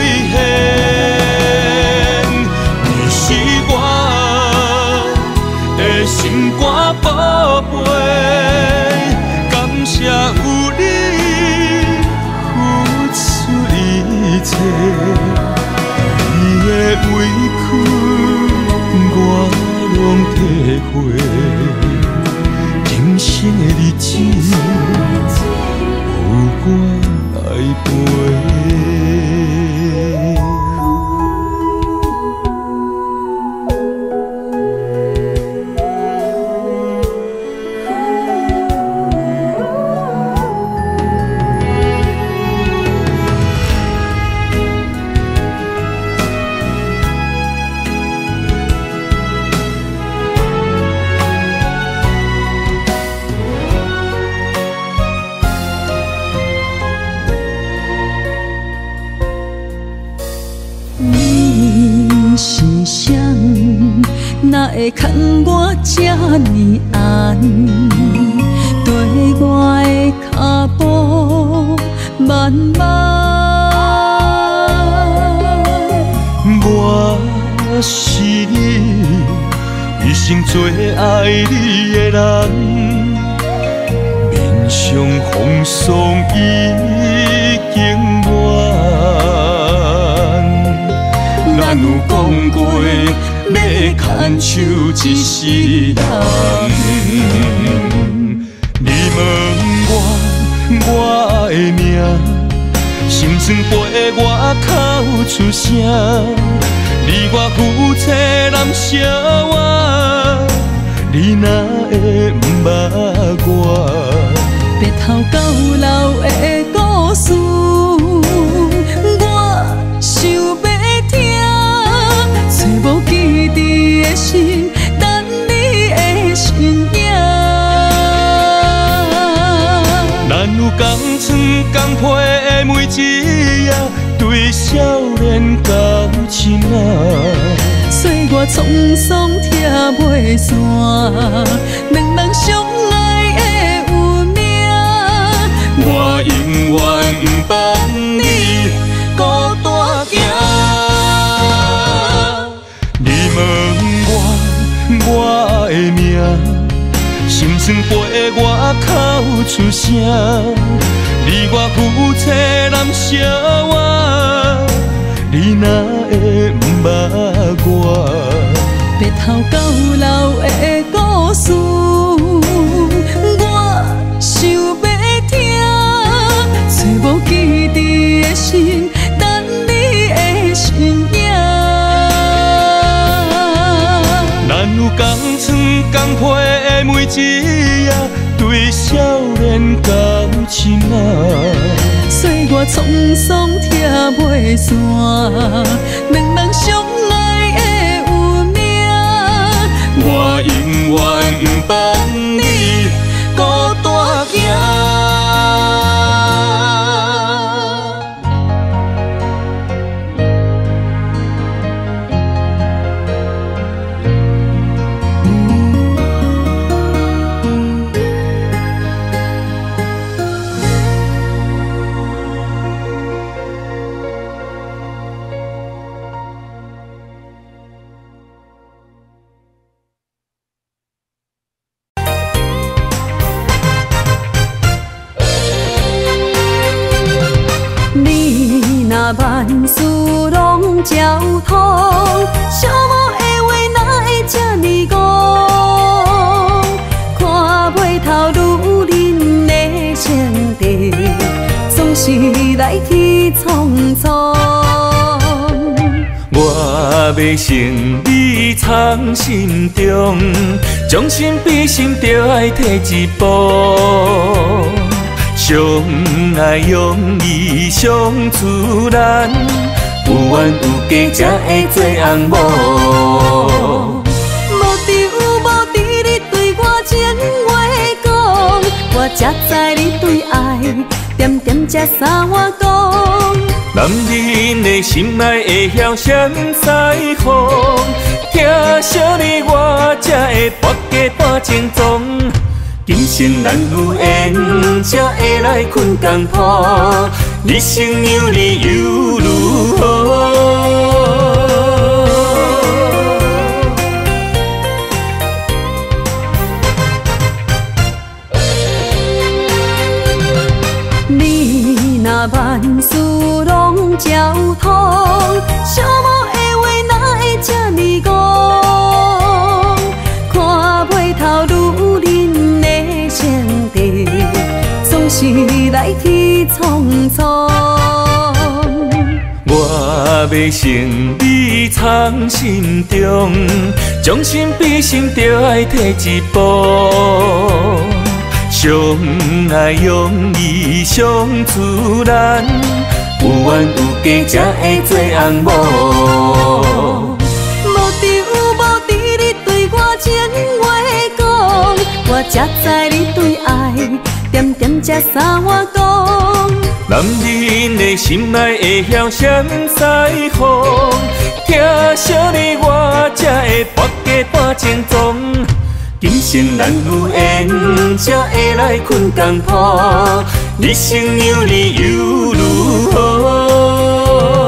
现。你是我的心肝宝贝，感谢有你付出一切，你的委屈我拢体会，今生的日子有我来陪。 哪会牵我这呢暗，对我的脚步慢慢。 我是你一生最爱你的人，面上风霜已经完，咱有讲过。要牵手一世人，你问我的名，心酸陪我口出声，你我夫妻难相活，你哪会不捌我？ 白头到老的故事，我想要听，找无记忆的心，等你的身影。 咱有同床同被的每一夜，对少年到深仔。 岁月我沧桑拆袂散，两人相爱的有命。 我永远不放你孤单行。你问我的名，心酸陪我哭出声。你我夫妻难相活，你哪会不捌我？ 白头到老的故事，我想要听。找无记忆的心，等你的身影。 咱有同床共被的每一夜，对少年交情啊。 岁月沧桑拆袂散，两人相爱的有命。 我永远不放你孤单行。 万事拢照通，寂寞的话哪会这呢讲？看袂透女人的情地，总是来去匆匆。 我要成你藏心中，将心比心就爱摕一步。相爱容易相自然，有缘有价才会做红某。 无张无弛你对我情话讲，我才知你对爱点点才三碗讲。 男人的心爱会晓闪西风，听惜你我才会跋家搬情踪。今生咱有缘，才会来困共铺，日生有你又如何？ 你若万事拢照通，寂寞的话哪会这呢讲？看袂透女人的情地，总是来去匆匆。 我要成你藏心中，将心比心就爱摕一步。相爱容易相自然，有缘有价才会做红某。 无张无弛你对我情话讲，我才知你对爱点点才三碗讲。 男人的心爱会晓闪西风，听惜你我才会跋家搬情踪。今生咱有缘，才会来困共铺，日生有你又如何？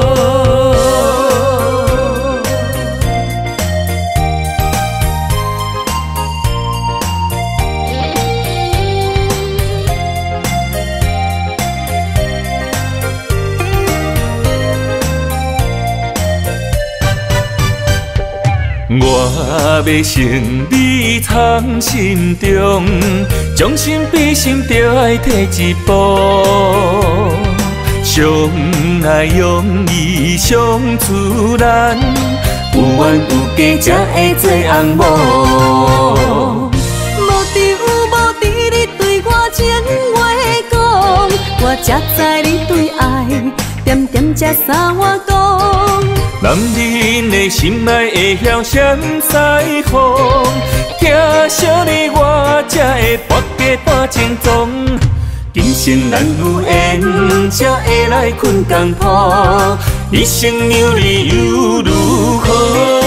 我要成你藏心中，将心比心就爱摕一步。相爱容易相自然，有缘有价才会做红某。 无张无弛你对我情话讲，我才知你对爱点点才三碗讲。 男人的心爱会晓闪西风，听惜你我才会跋家搬情踪。 今生咱有缘，才会来困共铺，一生让你又如何？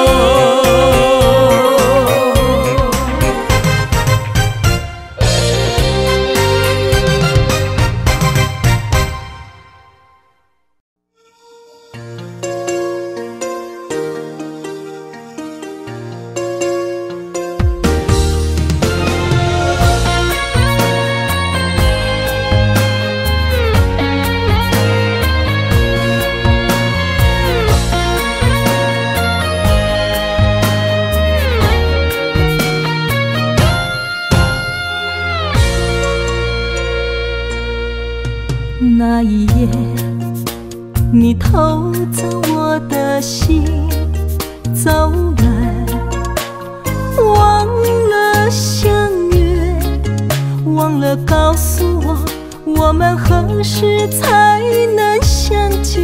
那一夜，你偷走我的心，走远，忘了相约，忘了告诉我，我们何时才能相见？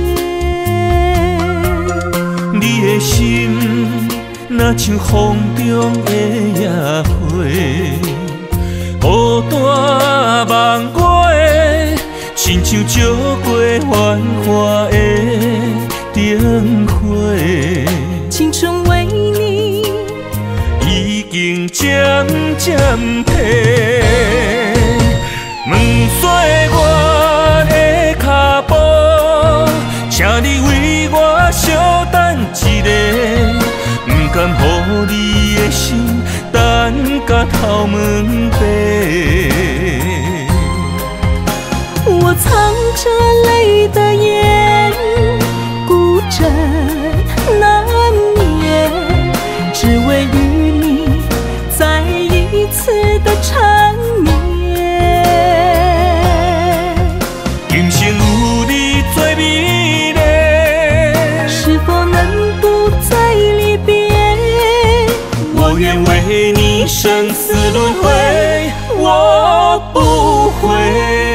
你的心，若像风中的野花，孤单梦过的。亲像照过繁华的灯火， 青春为你已经渐渐褪。问岁月的脚步，请你为我稍等一下，不甘予你的心等到头毛白。 我藏着泪的眼，孤枕难眠，只为与你再一次的缠绵。 今生有你做美丽， 是否能不再离别？ 我愿为你生死轮回，我不悔。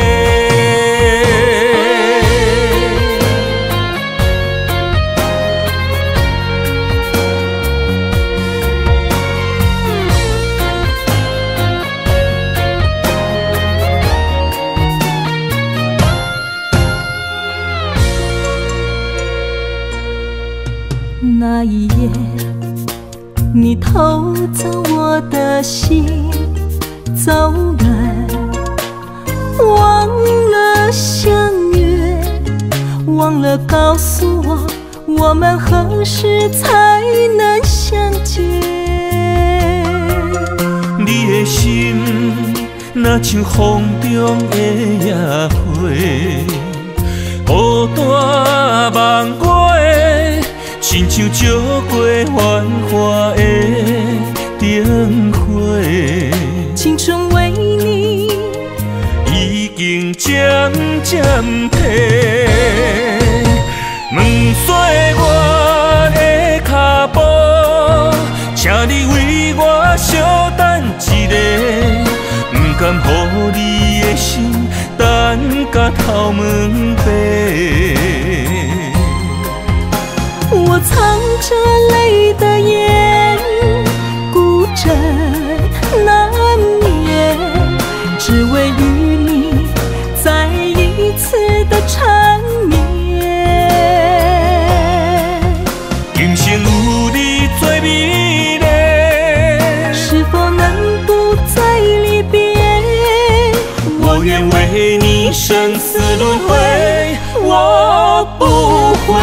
那一夜，你偷走我的心，走远，忘了相约，忘了告诉我，我们何时才能相见？ 你的心，若像风中的野花，孤单梦过的。亲像照过繁华的灯火， 青春为你已经渐渐褪。问岁月的脚步，请你为我稍等一下，不甘予你的心等到头毛白。 我藏着泪的眼，孤枕难眠，只为与你再一次的缠绵。 今生有你做美丽， 是否能不再离别？ 我愿为你生死轮回，我不悔。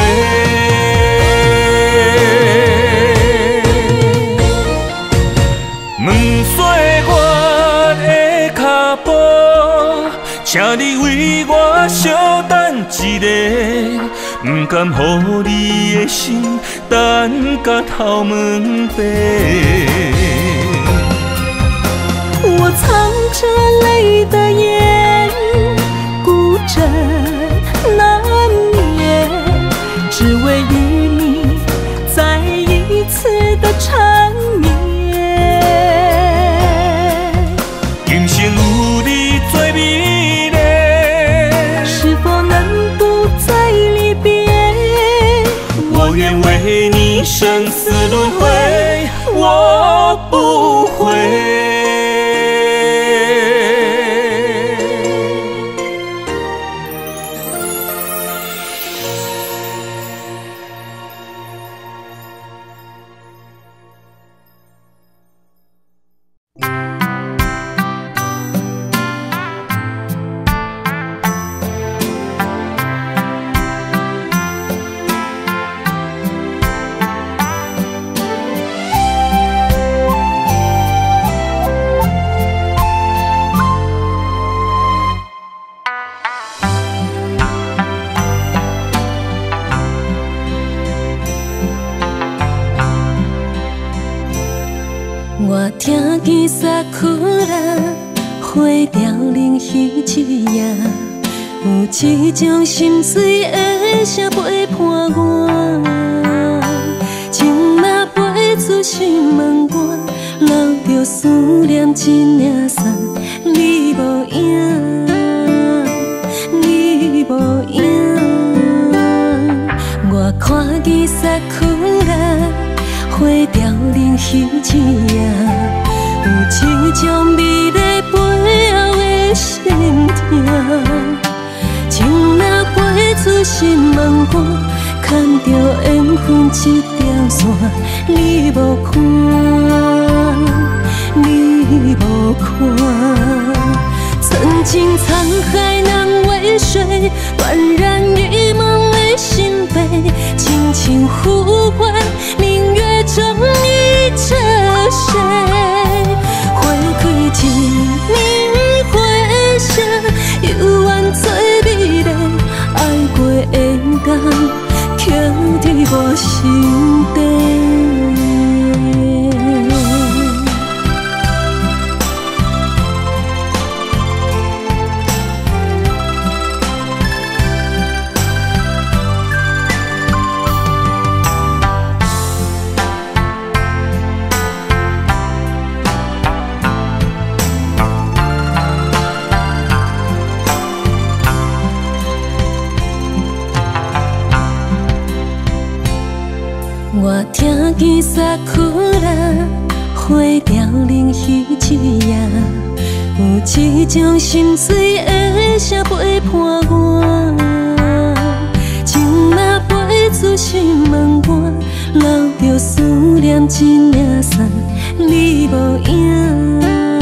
请你为我稍等一下，不甘予你的心等到头毛白。 我藏着泪的眼，孤枕难眠，只为与你再一次的缠绵。 今生有你做美丽， 是否能不再离别？ 我愿为你生死轮回，我不悔。 见萨库拉，花凋零彼一夜，有一种心碎的声陪伴我。情若飞出心门外，留着思念一领伞，你无影，你无影。我看见萨库拉，花凋零彼一夜，有一种美丽背后的心痛。情若飞出心门外，牵着缘分一条线，你无看，你无看。曾经沧海难为水，断然郁闷的心扉，轻轻呼唤，明月中你这谁？花开一年回声，犹原最美丽，爱过的感，刻在我心底。我听见萨库拉，花凋零彼一夜，有一种心碎的声陪伴我。情若飞出心门外，留着思念一领伞，你无影，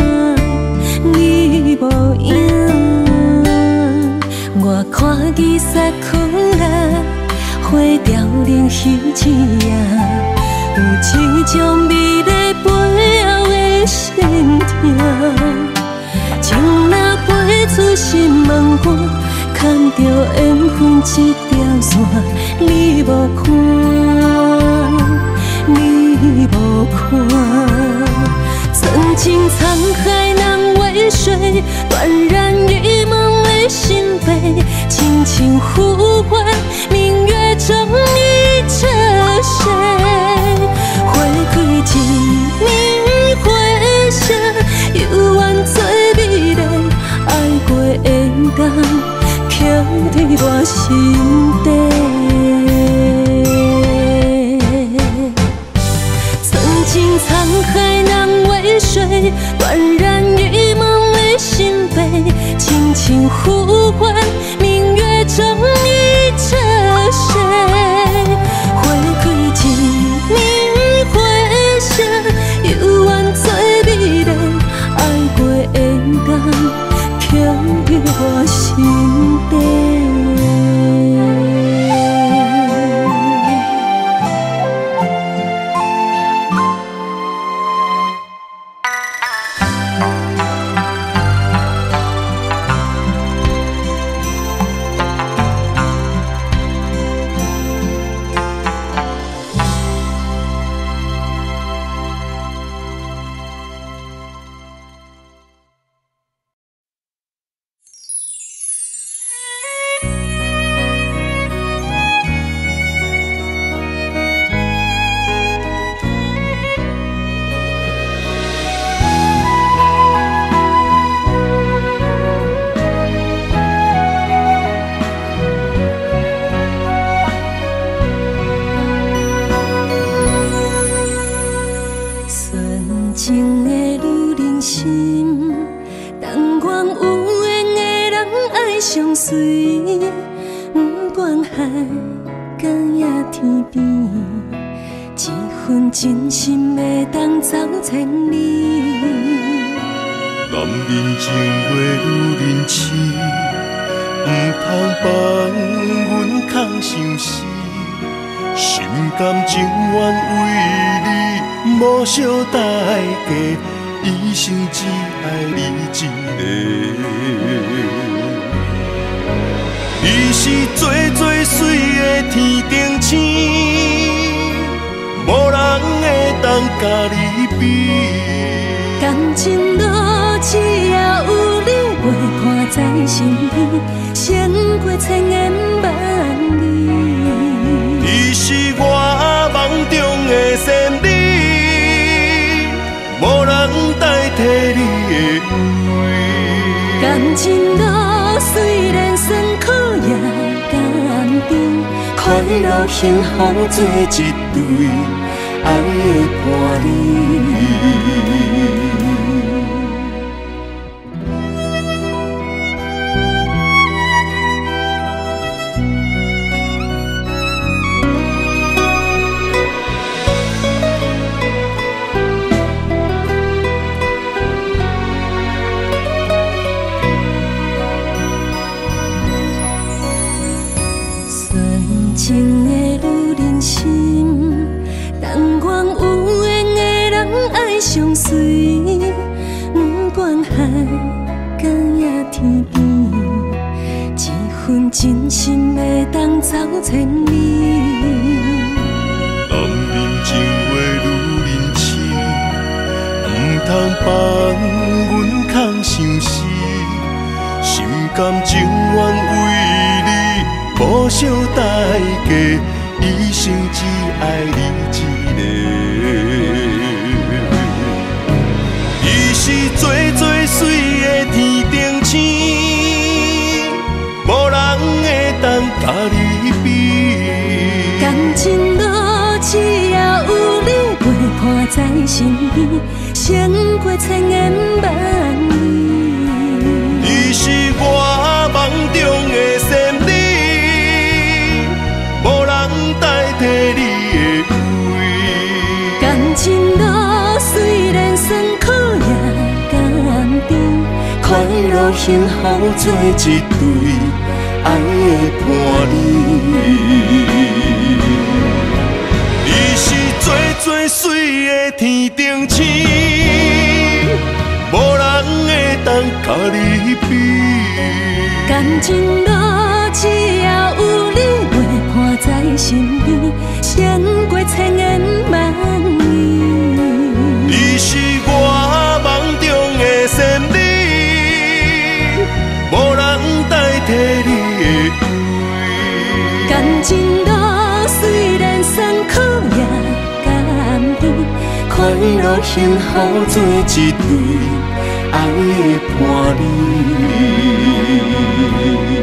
你无影。我看见萨库拉，花凋零彼一夜，有一种美丽背后的心痛。情若飞出心门外，牵着缘分一条线，你无看，你无看。曾经沧海难为水，断然郁闷的心扉，轻轻呼唤，明月中你这谁？花开一年回声，犹原最美丽，爱过的感，刻在我心底。曾经沧海难为水，断然郁闷的心扉，轻轻呼唤，明月中你这谁？花开一年回声，犹原最美丽，爱过的感，刻在我心底。真心会当走千里， 男人情话女人痴，唔通放阮空相思，心甘情愿为你无小代价，一生只爱你一个。你是最最水的天顶星。无人会当甲你比， 甘情路只要有你陪伴在身边，胜过千言万语。 你是我梦中的仙女，无人代替你的位。 感情路虽然酸苦也甘甜，快乐幸福做一对，爱的伴侣。情的女人心，但愿有缘的人爱相随，不管海角也天边，一份真心会当走千里。 男人情话女人痴，不通放阮空相思，心甘情愿为你。无小代价，一生只爱你一个。你是最最水的天顶星，无人会当甲你比。 感情路只要有你陪伴在身边，胜过千言万语。 你是我梦中的仙女。代替你的位， 感情路虽然酸苦也甘甜，快乐幸福做一对，爱的伴侣。 你是最最水的天顶星，无人会当甲你比。 感情路只要有你。在身边，胜过千言万语。 你是我梦中的仙女，无人代替你的位。 感情路虽然酸苦也甘甜，快乐幸福做一对，爱的伴侣。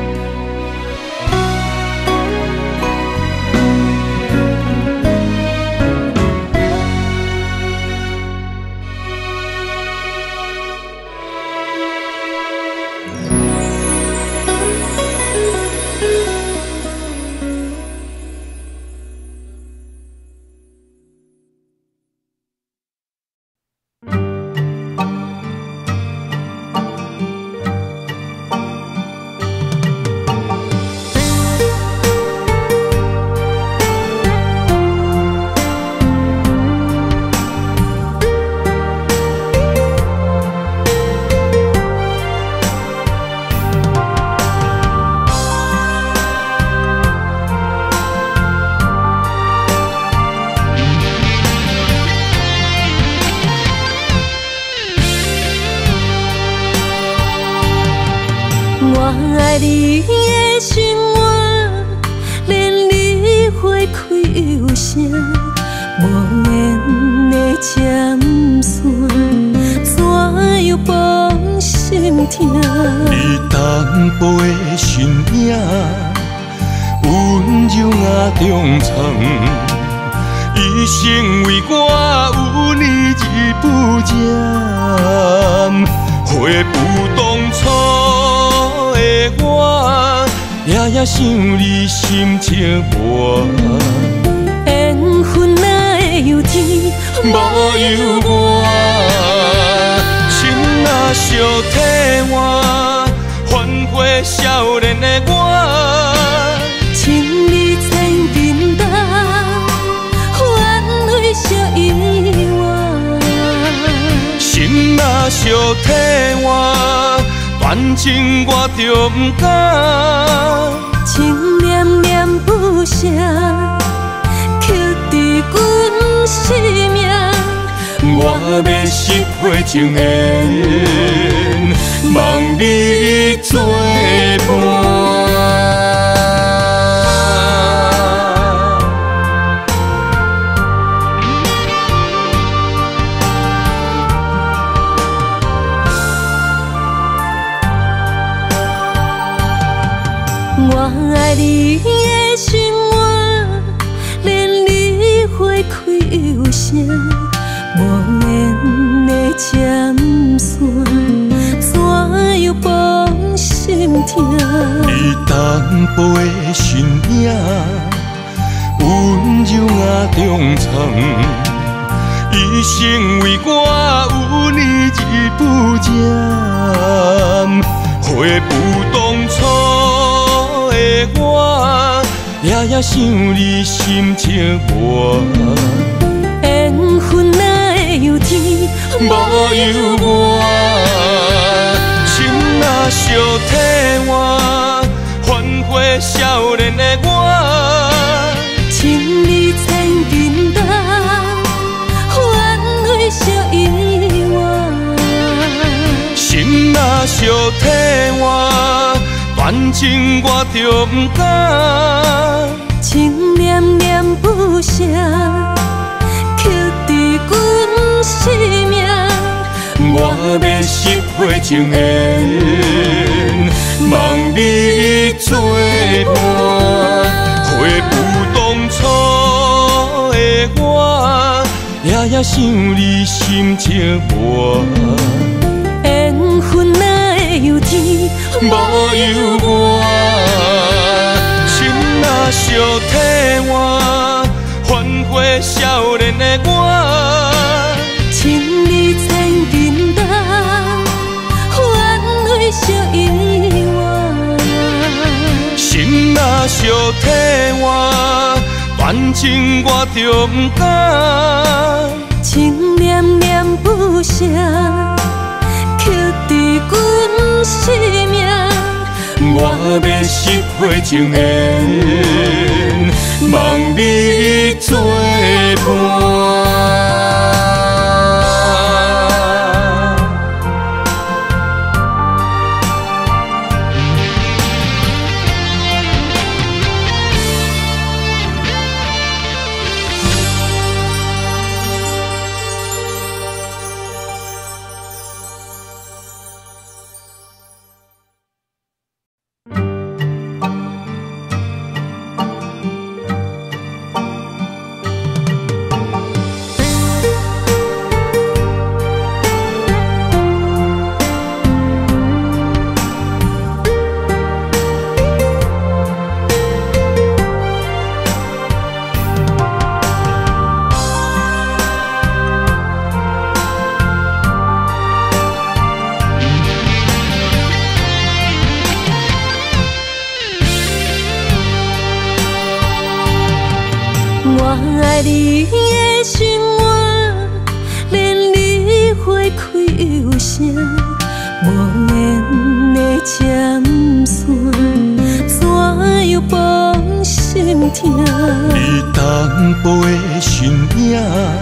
我爱你的生活，连你花开忧伤，无言的尖线，怎样放心痛？ 你淡薄的身影，温柔啊忠诚，一生为我有你日不减，回不当初。我夜夜想你心情热， 缘分哪会由天无由我，心若烧体换，换回少年的我， 千里千金灯，换回小遗忘。 心若烧体换。感情我着不敢， 情念念不舍，刻在阮生命。 我要失花情缘，望你作伴。 我爱你的心肝，连你花开又声，无言的针线，怎样绑心痛？ 你淡薄的身影，温柔啊中藏，一生为我有你日不减，回不当初的我，夜夜想你心情热。 缘分哪会有天无由我，心若相体换，繁华少年的我， 情你千斤重，换回小遗忘。 心若相体换，反正我着不敢， 情念念不舍，刻伫阮生命。 我要失花情缘，望你作伴。回不当初的我，夜夜想你心情热。 缘分哪会有天无由我，心若相体换，繁华少年的我， 情你千斤重，换回小遗忘。 心若相体换，反正我着不敢， 情念念不舍，刻伫阮生命。 我要失花情缘，望你作伴。 我爱你的心肝，连你花开又声，无言的针线，怎样绑心痛？ 你淡薄的身影，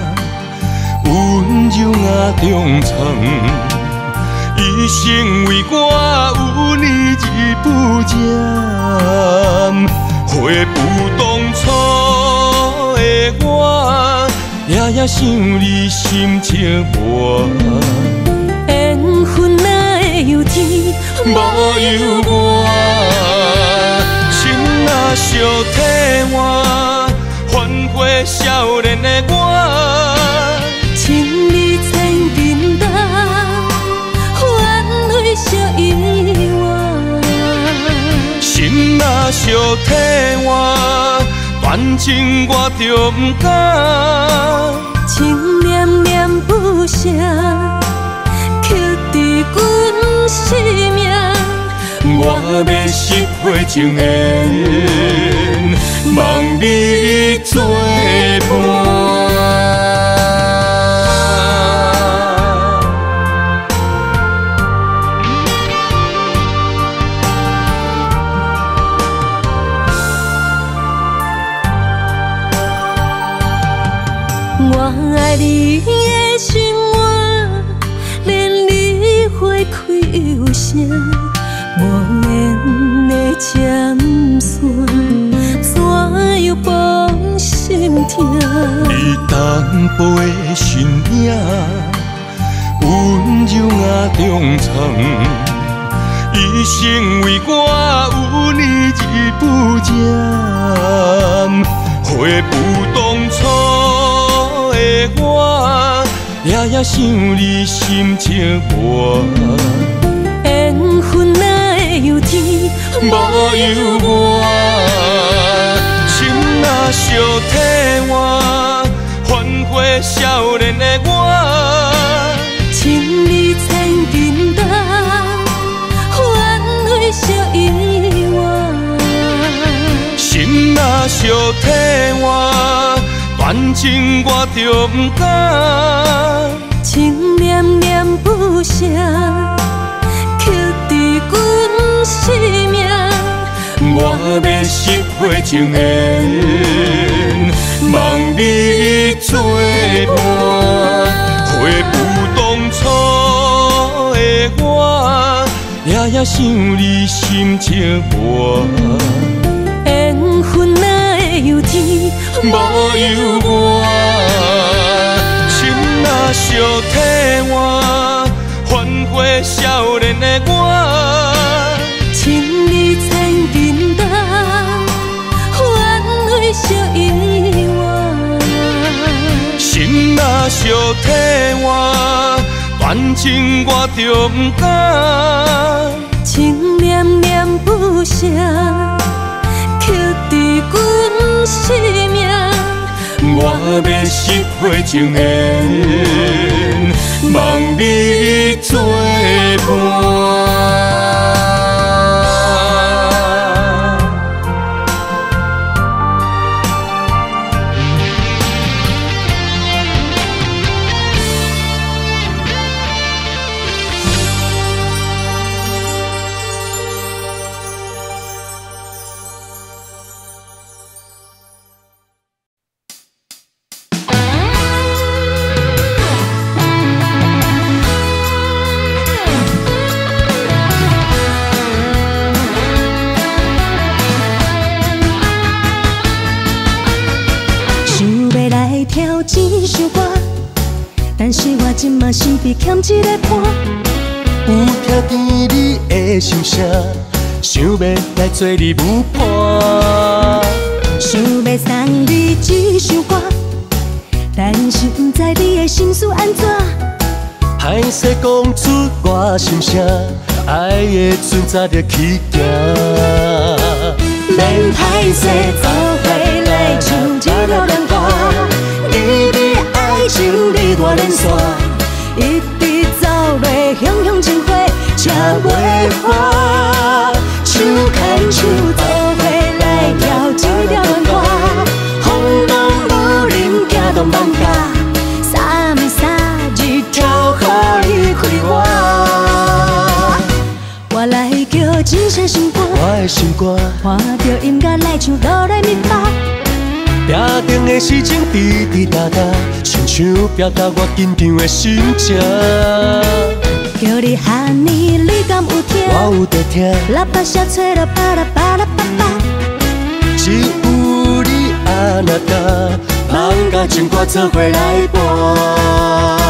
温柔啊中藏，一生为我有你日不减，回不当初的我，夜夜想你心情热。 缘分哪会有天无由我，心若相体换，繁华少年的我， 情你千斤重，换回小遗忘。 心若相体换，反正我着不敢， 情念念不舍，刻伫阮生命。 我要失花情缘，望你作伴。 我爱你的心肝， 声，无言的尖酸，怎样放心痛？ 你淡薄的身影，温柔啊忠诚，一生为我有你日不减，回不当初的我，夜夜想你心情热。 缘分哪会有天无由我，心若烧体换，换回少年的我。 千里千金灯，换回小遗忘。 心若烧体换，断情我着不敢。 情念念不舍，刻伫阮生命。 我要失回情缘，望你作伴，回不当初的我，夜夜想你心情热。 缘分哪会有天无由我，心若烧体换，换回少年的我。 千里千金灯，换回小遗忘。 心若烧体换，断情我着不敢。 情念念不舍，刻伫阮生命。 我要失回情缘，望你作伴。 一首歌，但是我今嘛身边欠一个伴。 有听见你的心声，想要来做你舞伴。 想要送你一首歌，但是不知你的心思安怎。 歹势讲出我心声，爱的船早就起行。 免歹势做伙来唱这条恋歌。你的爱情你我连线，一直走落乡乡情花才袂花。手牵手做伙来跳这条恋歌，风浪无人惊动万家，三暝三日跳予你开我。我来叫真声心肝， 我的心肝， 看着音乐来唱落来密码。 定定的时钟滴滴答答，亲像表达我紧张的心情。 叫你喊你，你敢有听？ 我有在听， 喇叭声吹了啪啦啪啦啪啪。 只有你安那搭，放甲情歌做伙来伴。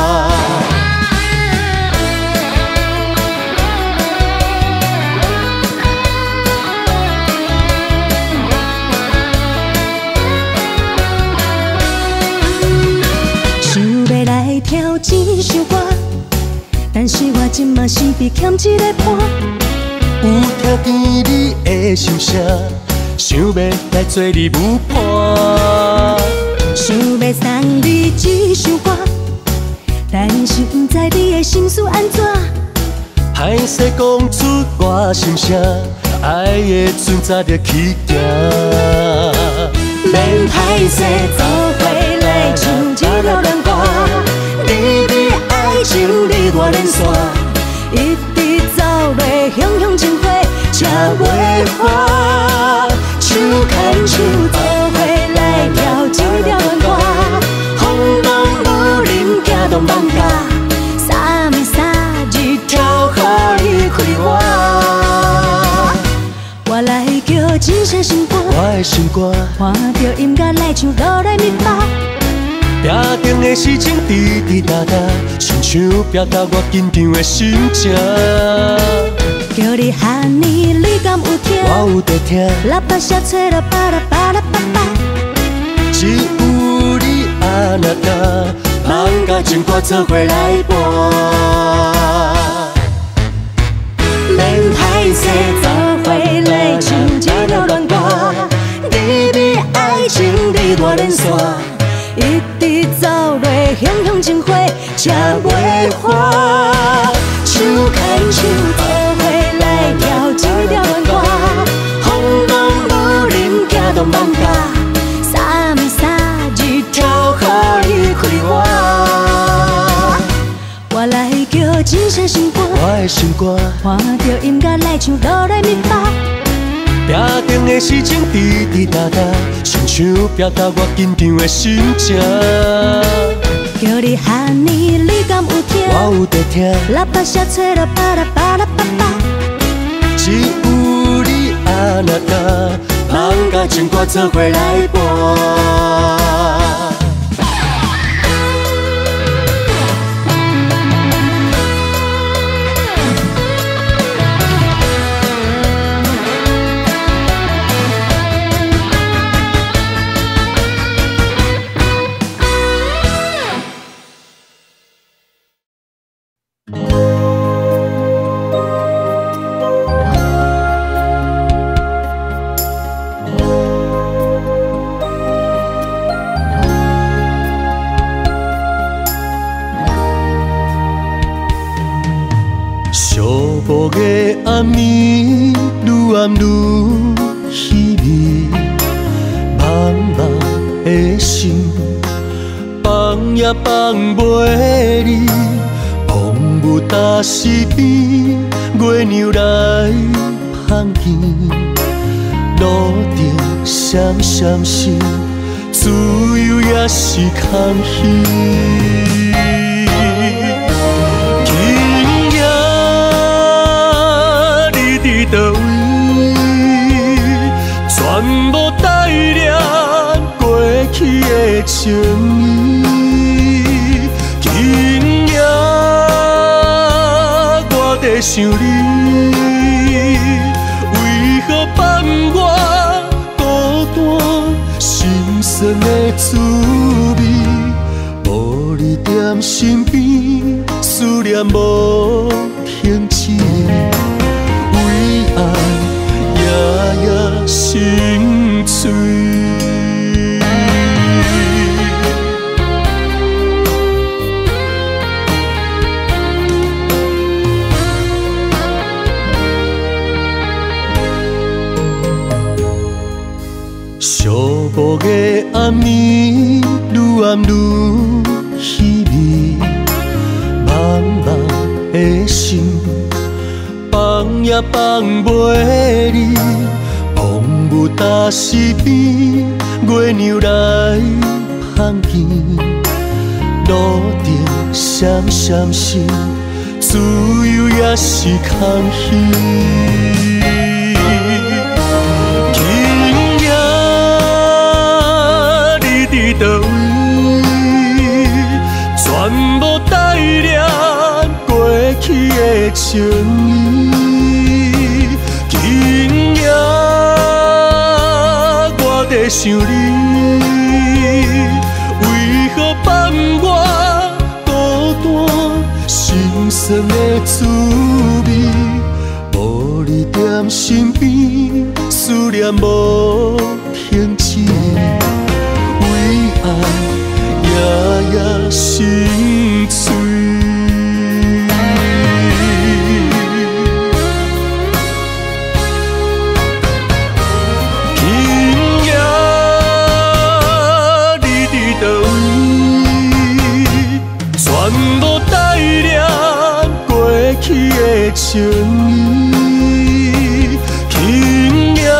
跳一首歌，但是我今嘛身边欠一个伴。 有听见你的心声，想要来做你舞伴。 想要送你一首歌，但是不知你的心思安怎。 歹势讲出我心声，爱的船早就起行。 免歹势做伙来唱这条恋歌。你的爱情你我连线，一直走落乡乡情花才袂花。手牵手做伙来跳这条恋歌，风浪无人惊动万家，三暝三日跳予你开我。 的心肝， 看着音乐来唱哆来咪发。 拼定的时钟滴滴答答，亲像表达我紧张的心情。 叫你喊你，你敢有听？ 我有在听， 喇叭声吹了巴拉巴拉巴巴。 只有你安那搭，人甲情歌做伙来伴。 免歹势，做伙来唱这条恋歌。甜蜜爱情你大连线，一直走落香香情花才袂花。手牵手做伙来跳这条恋歌，风浪无人行动慢脚，3暝3日跳予你开我。我来叫真声心肝， 我的心肝， 看着音乐来唱哆来咪发。 拼定的时钟滴滴答答，亲像表达我紧张的心情。 叫你喊你，你敢有听？ 我有在听， 喇叭声吹了巴拉巴拉巴巴。 只有你安那搭，人甲情歌做伙来伴。无个暗暝，愈暗愈稀微，茫茫的心，放也放袂离。风雨打时边，月亮来香见，路顶闪闪星，自由也是空虚。倒位，全部带念过去的情意。今夜我在想你，为何放我孤单心酸的滋味？无你踮身边，思念无停止。夜夜心碎，寂寞的暗暝，愈暗愈稀微，茫茫的心。放也放袂离，风雨打时边，月亮来香见，路顶闪闪星，自由也是空虚。今夜你伫倒位，全部带念过去的情意。今夜我在想你，为何放我孤单心酸的滋味？无你踮身边，思念无停止，为爱夜夜心碎。情意，今夜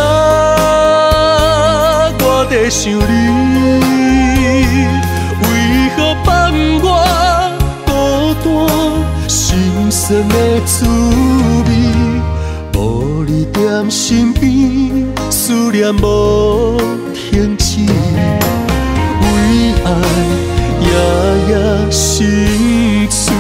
我在想你，为何放我孤单心酸的滋味？无你踮身边，思念无停止，为爱夜夜心碎。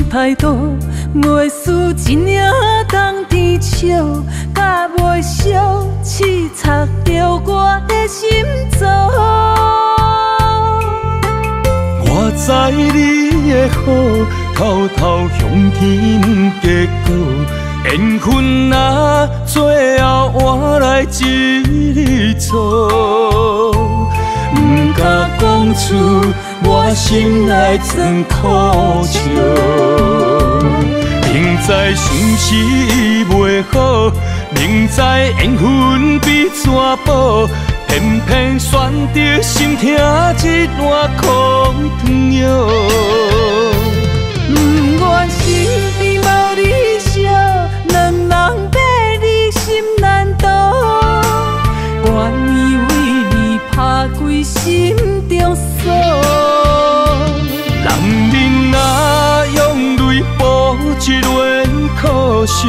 态度，袂输一领冬天笑，甲袂烧，刺插着我的心脏。 我知你的好，偷偷向天结果，缘分啊，最后换来一日错。不敢讲出我心内藏苦笑，明知相思袂好，明知缘分比纸薄，偏偏选择心痛一碗苦汤药。 不愿身边无你笑，两人爬你心难渡，愿意为你打开心中锁。 男人啊，用泪补一轮苦笑。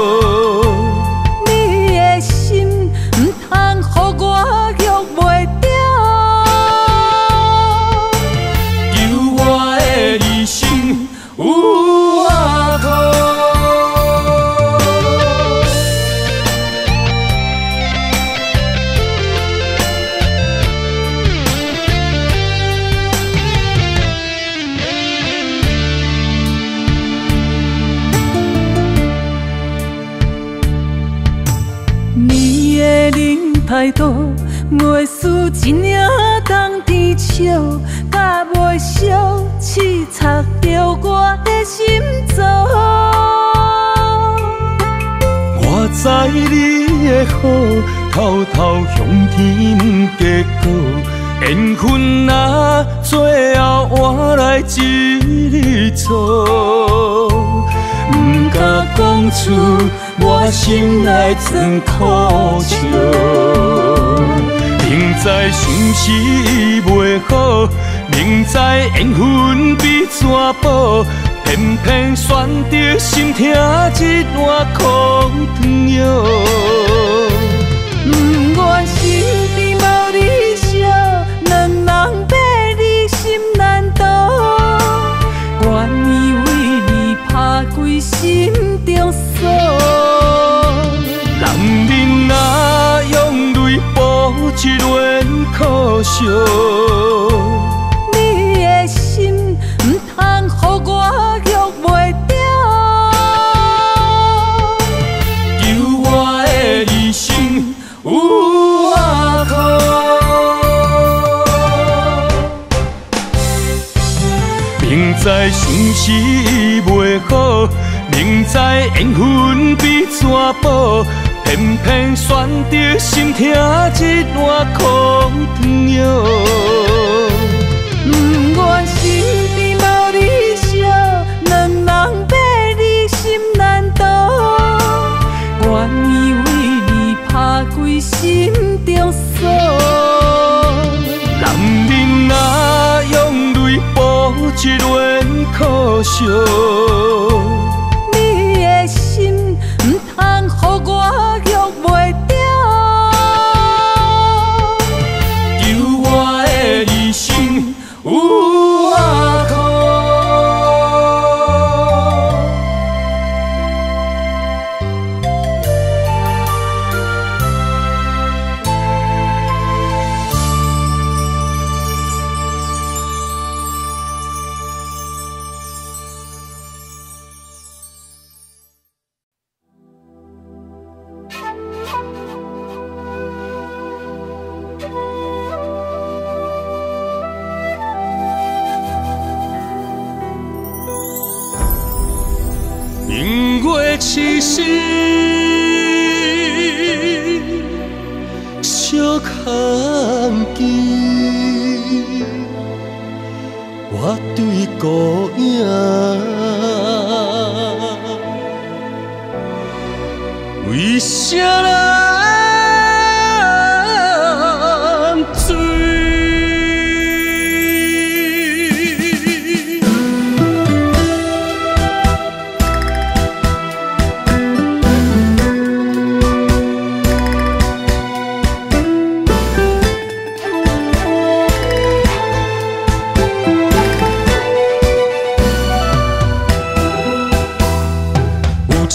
你的心不通予我约袂着， 由我的一生有我苦。 你的冷态度，袂输一领冬天笑，甲袂烧，刺插着我的心脏。 我知你的好，偷偷向天结果，缘分啊，最后换来一日错。不敢讲出我心内藏苦笑，明知相思袂好，明知缘分比纸薄，偏偏选择心痛一碗苦汤药。 不愿身边无你笑，两人爬你心难渡，愿意为你打开心中锁。 男人啊，用泪补一轮苦笑。 你的心不通予我约袂着， 由我的一生有我苦。明知相思袂好，明知缘分比纸薄，偏偏选择心痛一碗苦汤药。 不愿身边无你笑，两人爬你心难渡，愿意为你打开心中锁。 男人啊，用泪补一轮苦笑。 你的心不通予我约袂着， 由我的一生有我苦。明月痴心，小空见。我对孤影，为啥人醉？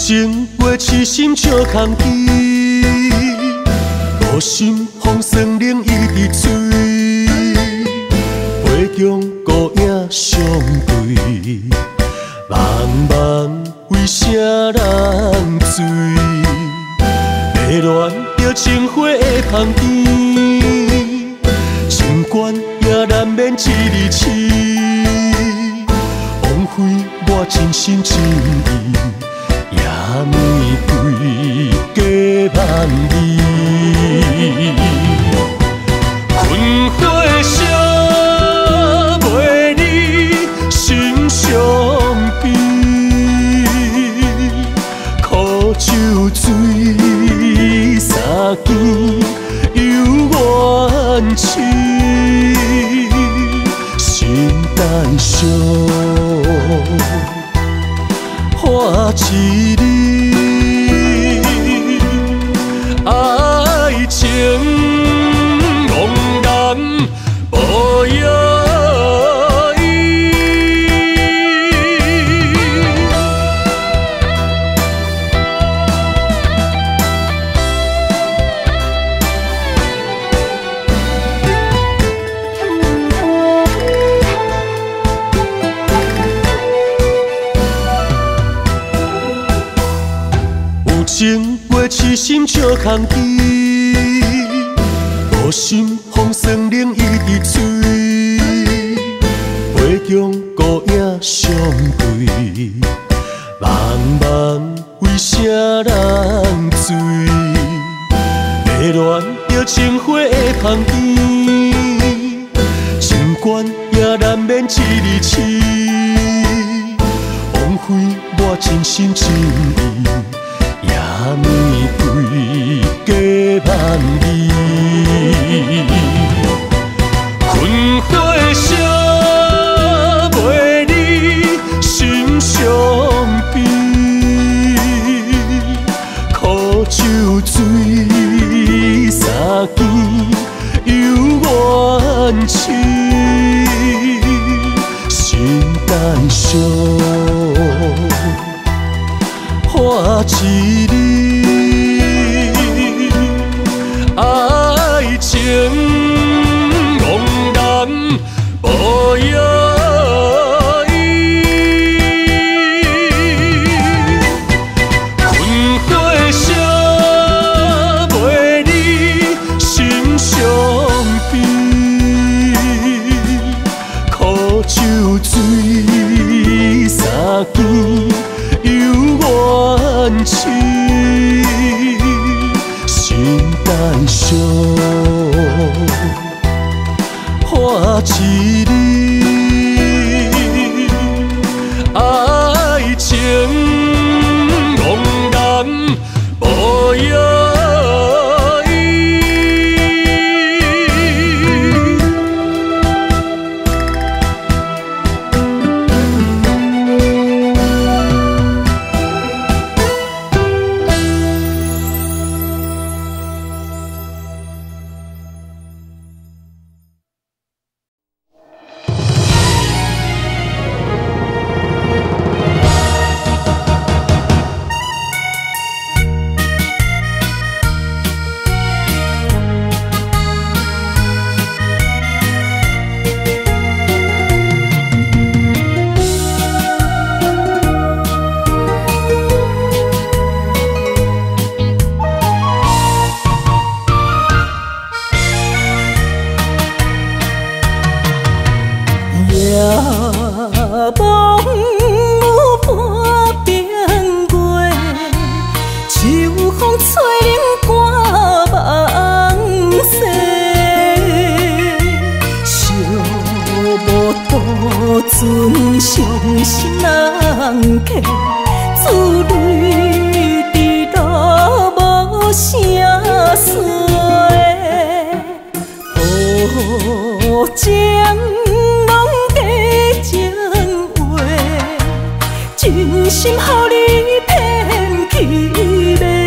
情话痴心笑空枝，无心风霜冷伊伫嘴，花中孤影相对，茫茫为啥人醉？迷恋着情花的香甜，情关也难免一字痴，枉费我真心真意。夜玫瑰加万里，困花烧袂离心伤悲，苦酒醉三更犹怨痴，心胆伤。花一日，爱情茫然无意义。情话痴心笑空枝，无心风霜冷伊伫嘴，花中孤影相对，茫茫为啥人醉？迷恋着情花的香甜，情关也难免一字痴，枉费我真心真意。夜玫瑰加万里，困花烧袂离心伤悲，苦酒醉三更犹怨痴，心胆伤。花一日，爱情茫然无意义。困花烧袂离心伤悲，苦酒醉三更犹怨痴，心胆伤。花一日，爱情茫然无意义。 尊上心人客，自泪滴落无声碎，好情拢加情话，真心予你骗去卖，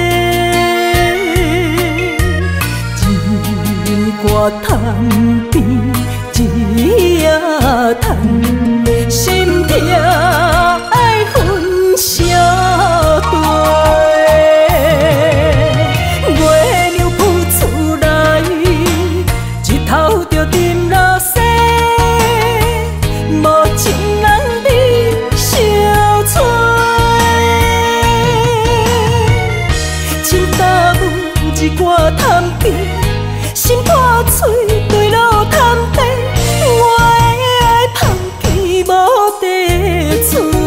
一歌叹悲，一夜叹。心痛爱分相对。 去，心破碎，对路探底，我的爱放弃无地找。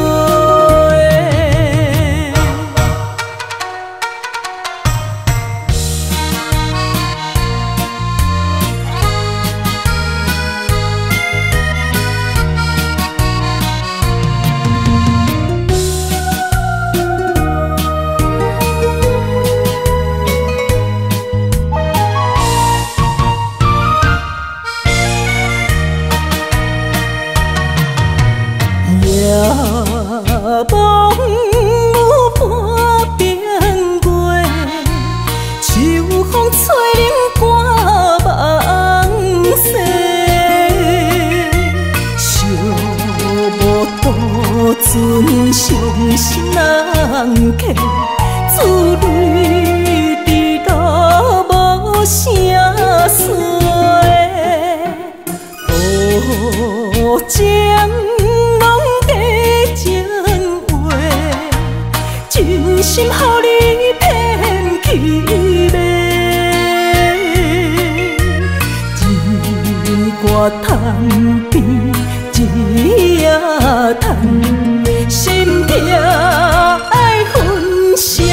梦有半边月，秋风吹冷寒梦醒，寂寞独尊伤心人客，自泪滴落无声碎，无情。真心予你骗去卖，一挂叹边，一夜叹，心痛爱分相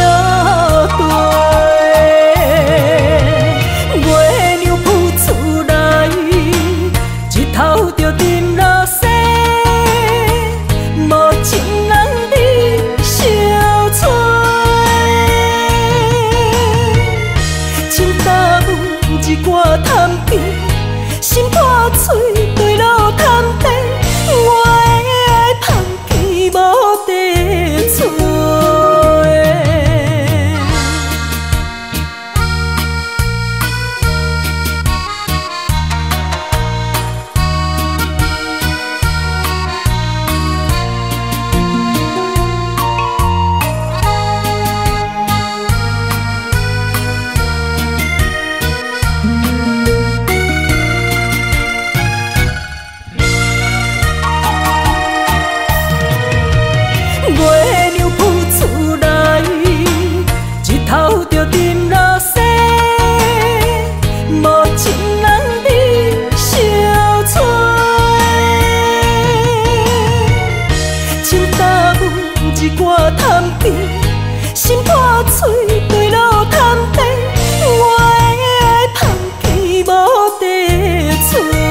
对。月亮浮出来，日头就沉落西，无情人你笑出。一挂叹边，心破碎，对路探底，我的爱放弃无地找。一挂叹边，心破碎，对路探底，我的爱放弃无地找。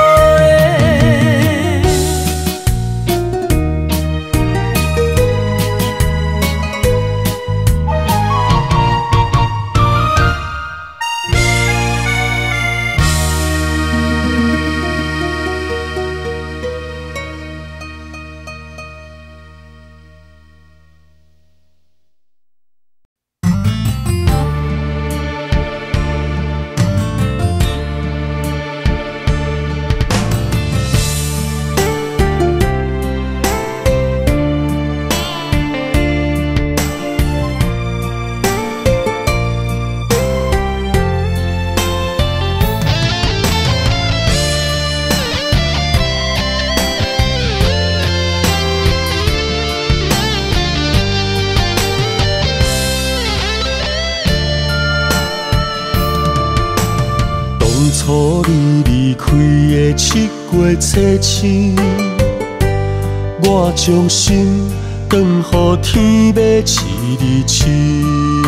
初你离开的7月初星，我将心转予天要赐你亲。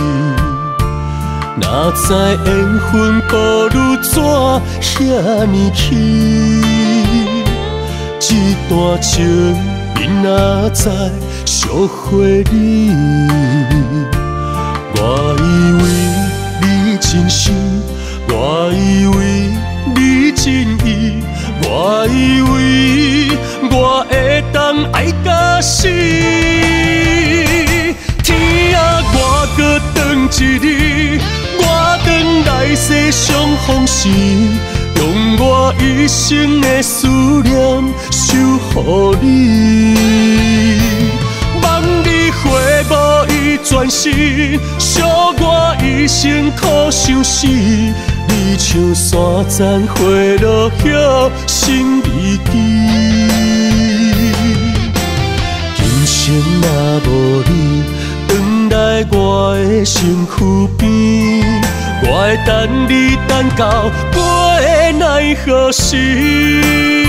哪知缘分步履怎遐尼轻？这段情明仔载烧火你，我以为你真心。我以为你真意，我以为我会当爱到死。天啊，我搁等一日，我等来世相逢时，用我一生的思念守护你。望你回无伊转世，惜我一生苦相思。你像山层花落叶心已记，今生若无你，转来我的身躯边，我会等你等到过奈何时。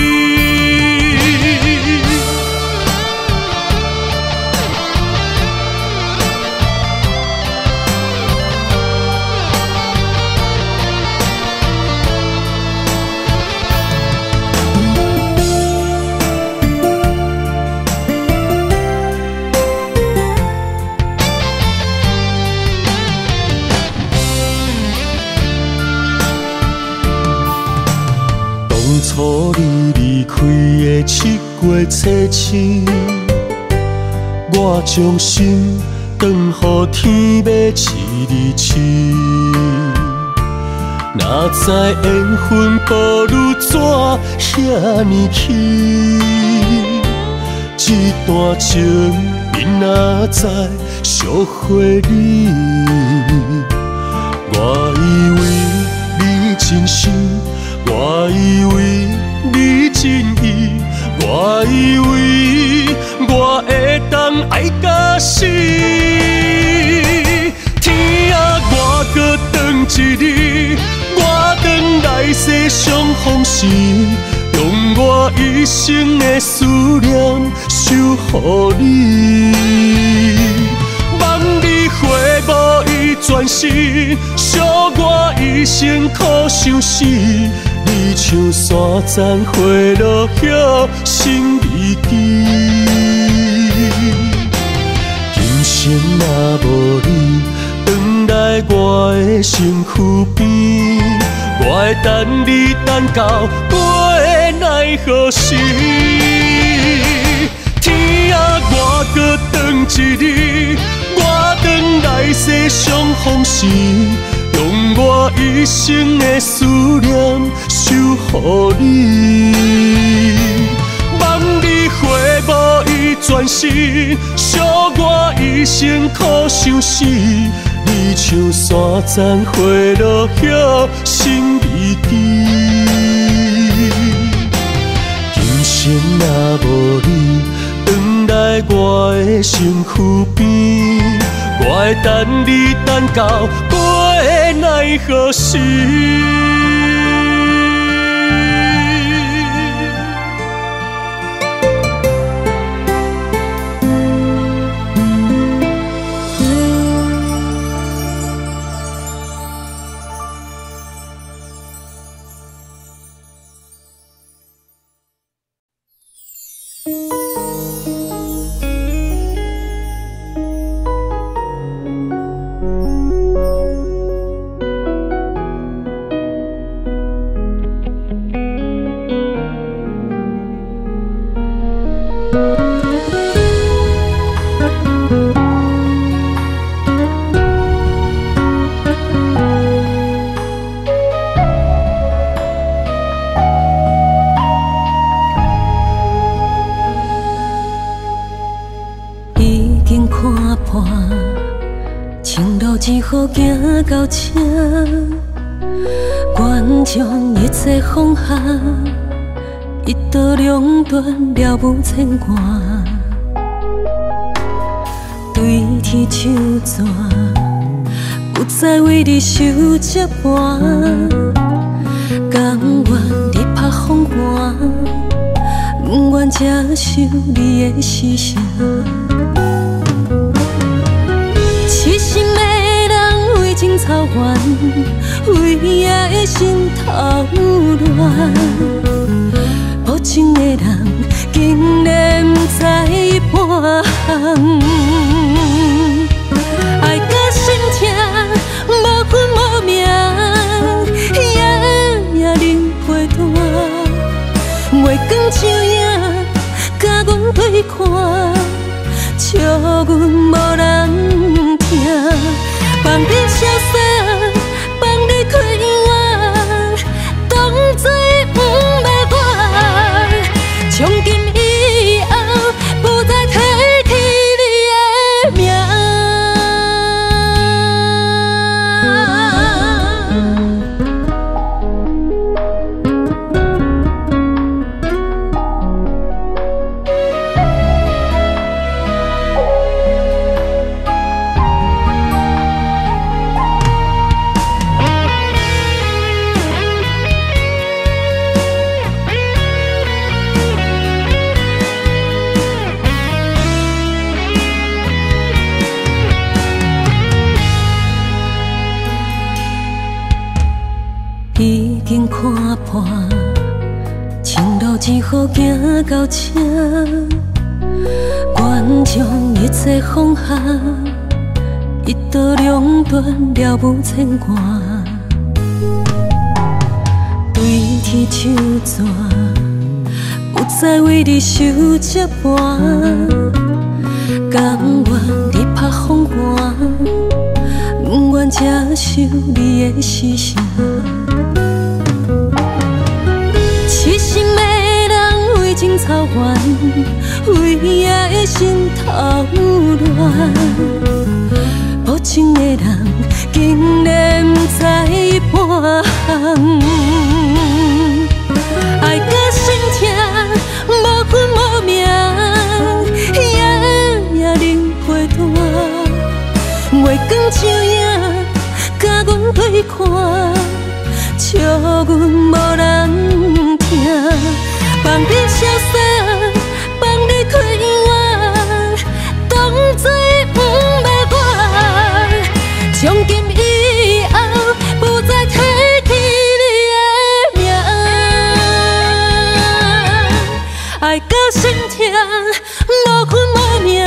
初你离开的7月初七，我将心转予天马刺日刺。哪知缘分步愈怎遐尼起？这段情因哪知烧火你？我以为你真心。我以为你真意，我以为我会当爱到死。天啊，我搁等一日，我等来世相逢时，用我一生的思念守护你。望你回无伊转世，惜我一生苦相思。你像山层花落叶，心未记。今生若无你，回来我的身躯边，我会等你等到过奈何时。天啊，我搁等一日，我等来世相逢时。用我一生的思念守护你，望你回无伊转世，惜我一生苦相思。你像山层花落叶，心未记。今生若无你，回来我的身躯边，我会等你等到过奈何时。好行到这，愿将一切放下，一刀两断了无牵挂，对天手纸，不再为你受折磨，甘愿你拍风寒，不愿接受你的施舍。痴心的人为情操烦，为爱的心头乱。无情的人竟然不知半项，爱到心痛，无魂无命，夜忍陪伴。月光照影，甲阮对看，笑阮无人听，放你潇洒，放你快活，当作不捌我。从今以后，不再替你的名。 看，情路只好行到这，愿将一切放下，一刀两断了无牵挂，对天手纸，不再为你受这盘，甘愿你拍风寒，不愿接受你的牺牲。痴心的人为情操烦，为爱的心头乱。无情的人竟然不知半项，爱到心痛，无魂无命，夜冷陪伴。月光照影，甲阮对看，笑阮无人听，放你潇洒，放你快活，当作不捌我。从今以后，不再提起你的名，爱到心痛，无魂无命，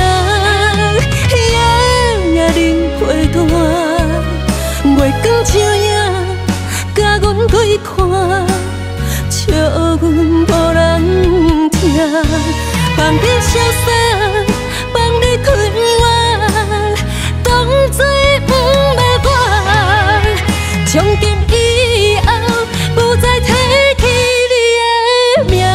夜冷陪伴。月光照影，甲阮对看，笑阮无人听，放你潇洒，放你快活，当作不捌我。从今以后，不再提起你的名。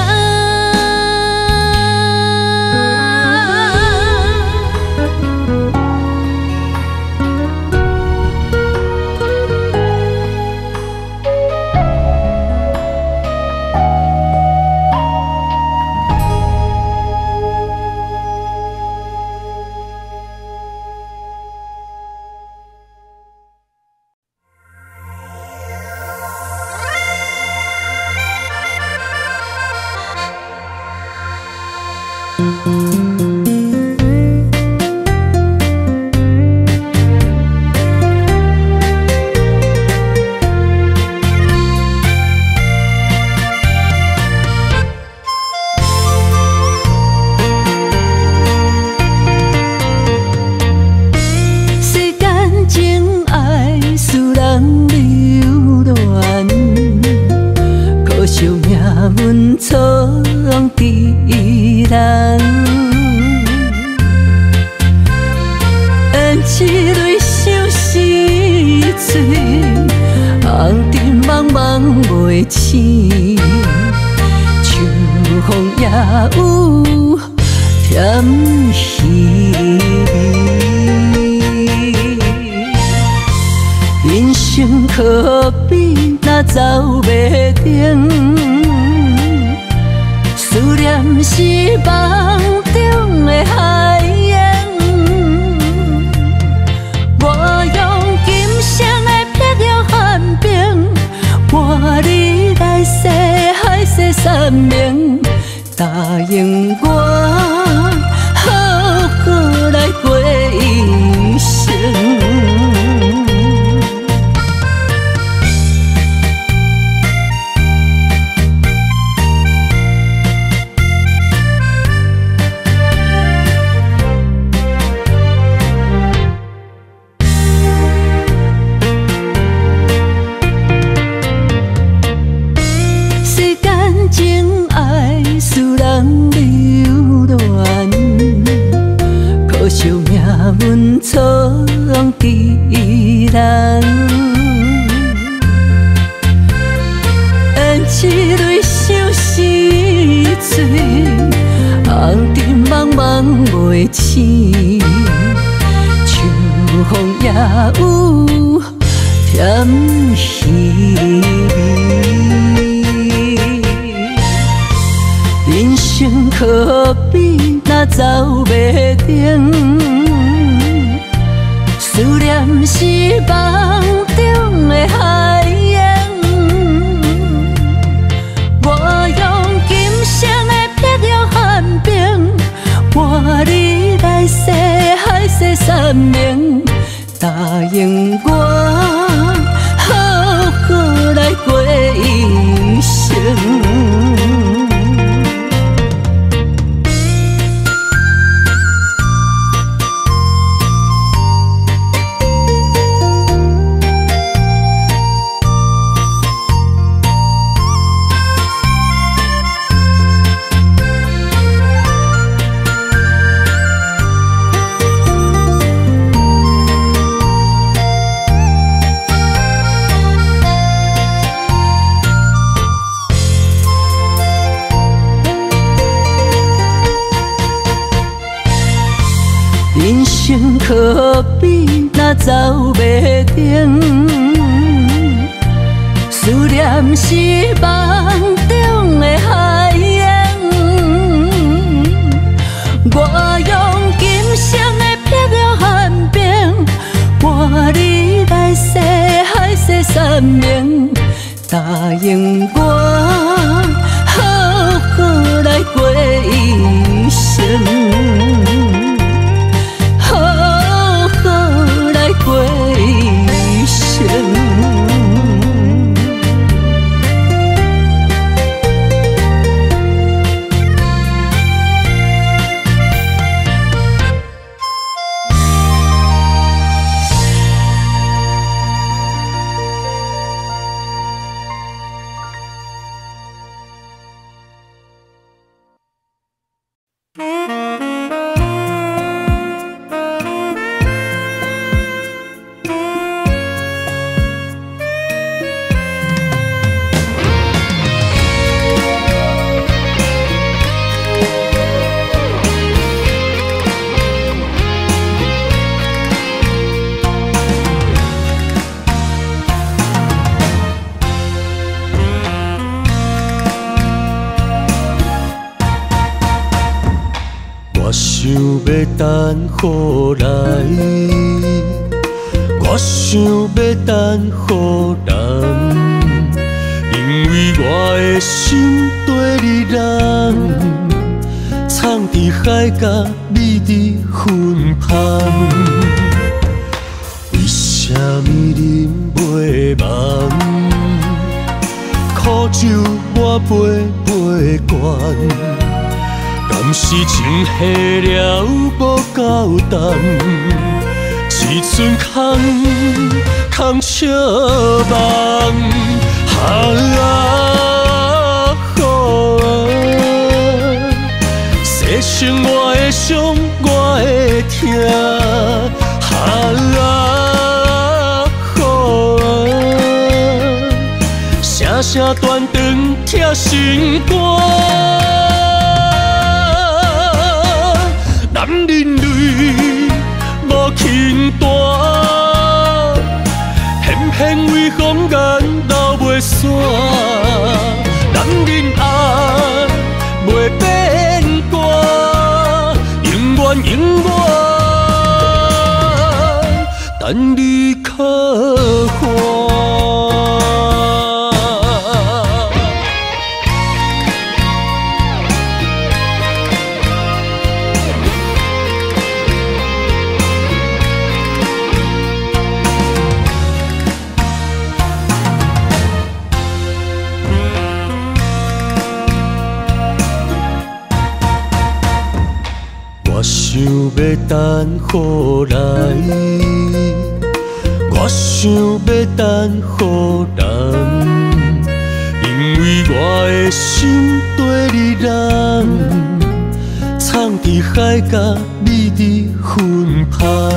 答应我，好好来过一生。 人生可比那走袂停，思念是梦中的海洋。我用今生的碧玉寒冰，换你来世海誓山盟，答应我好好来过一生。过一生。 等雨来，我想要等雨人，因为我的心对你人，藏伫海角，你伫云畔。为什么忍袂忘？苦酒我杯杯灌。敢是情下了无够重，一寸空笑梦，世上我的伤我会听，声声断肠疼心肝。男人泪无轻弹，偏偏为风眼流袂散。男人爱袂变卦，永远等你可还。我想要等雨来，我想要等雨人，因为我的心对你人，藏伫海角，你伫云畔。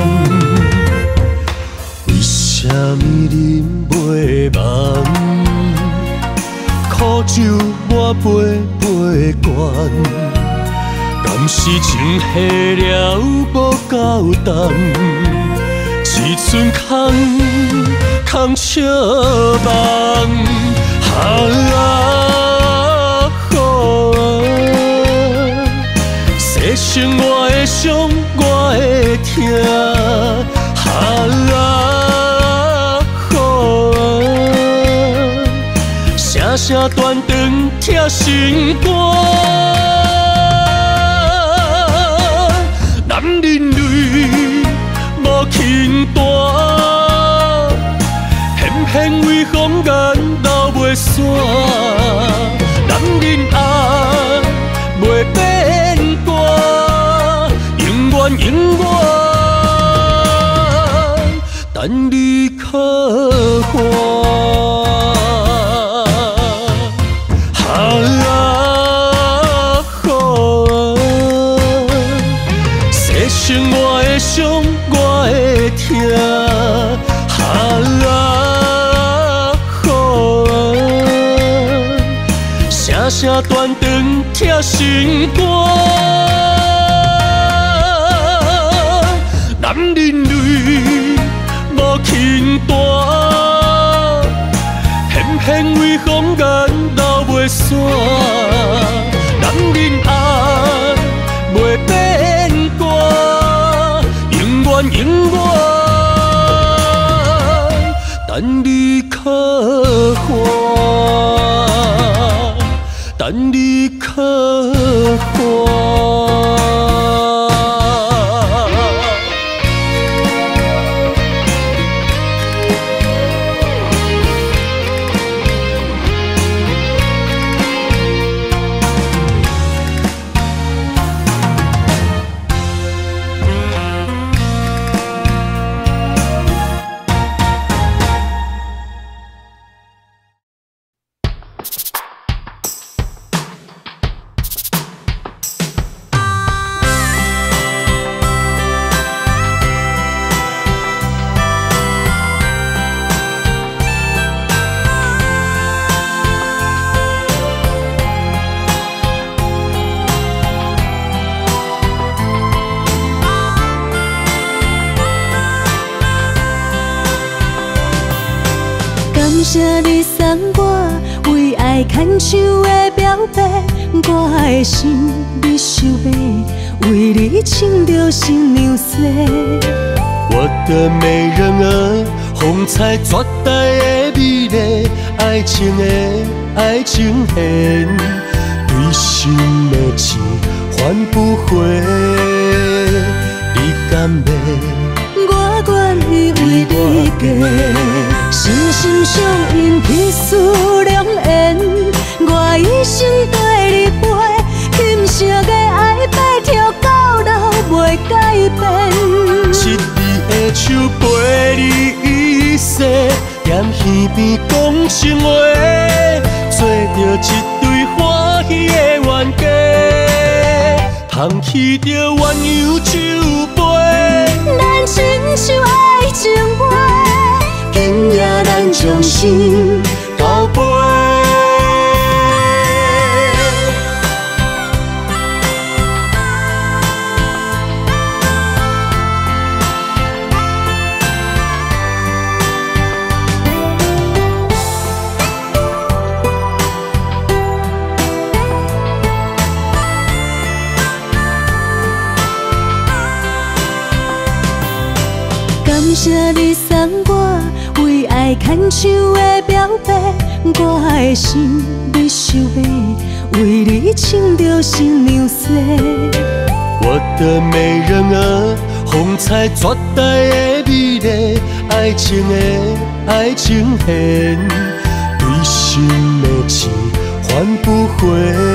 为什么忍袂忘？苦酒我杯杯灌。敢是情下了无够重，一寸空笑梦，世上我的伤我会听，声声断肠疼心肝。男人泪无轻弹，偏偏为风眼流袂袂散，男人爱袂变卦，永远永远等你刻画。世情我的伤，我的痛，声声断肠疼心肝。男人泪无轻弹，偏偏为风眼流袂散。男人爱袂变卦，永远永远等你刻画。等你刻画。 感谢你送我为爱牵手的表白，我的心你想要为你穿着新娘纱。 我的美人儿，风采绝代的美丽，爱情的爱情线，对心的情还不回，你敢要？ 我愿意为你嫁，心心相印，彼此良缘。我一生跟你陪，今生的爱白条到老袂改变。 一字的手陪你一世，踮耳边讲心话，做着一对欢喜的冤家，放弃着鸳鸯酒杯。 咱亲像爱情话，今夜咱将心交陪。感谢你送我为爱牵手的表白，我的心你想要为你穿着新娘纱。 我的美人儿，风采绝代的美丽，爱情的爱情线，对心的情还不回，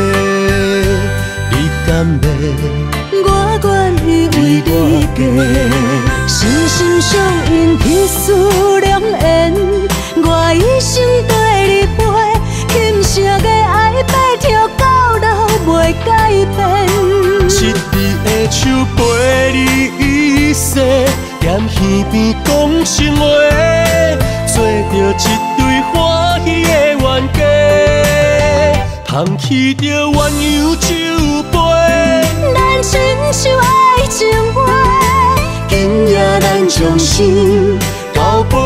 你敢要？ 我愿意为你嫁，心心相印，彼此良缘。我一生跟你陪，今生的爱白条到老袂改变。 一字的手陪你一世，踮耳边讲心话，做着一对欢喜的冤家，放弃着鸳鸯酒杯。 咱亲像爱情话，今夜咱将心交陪。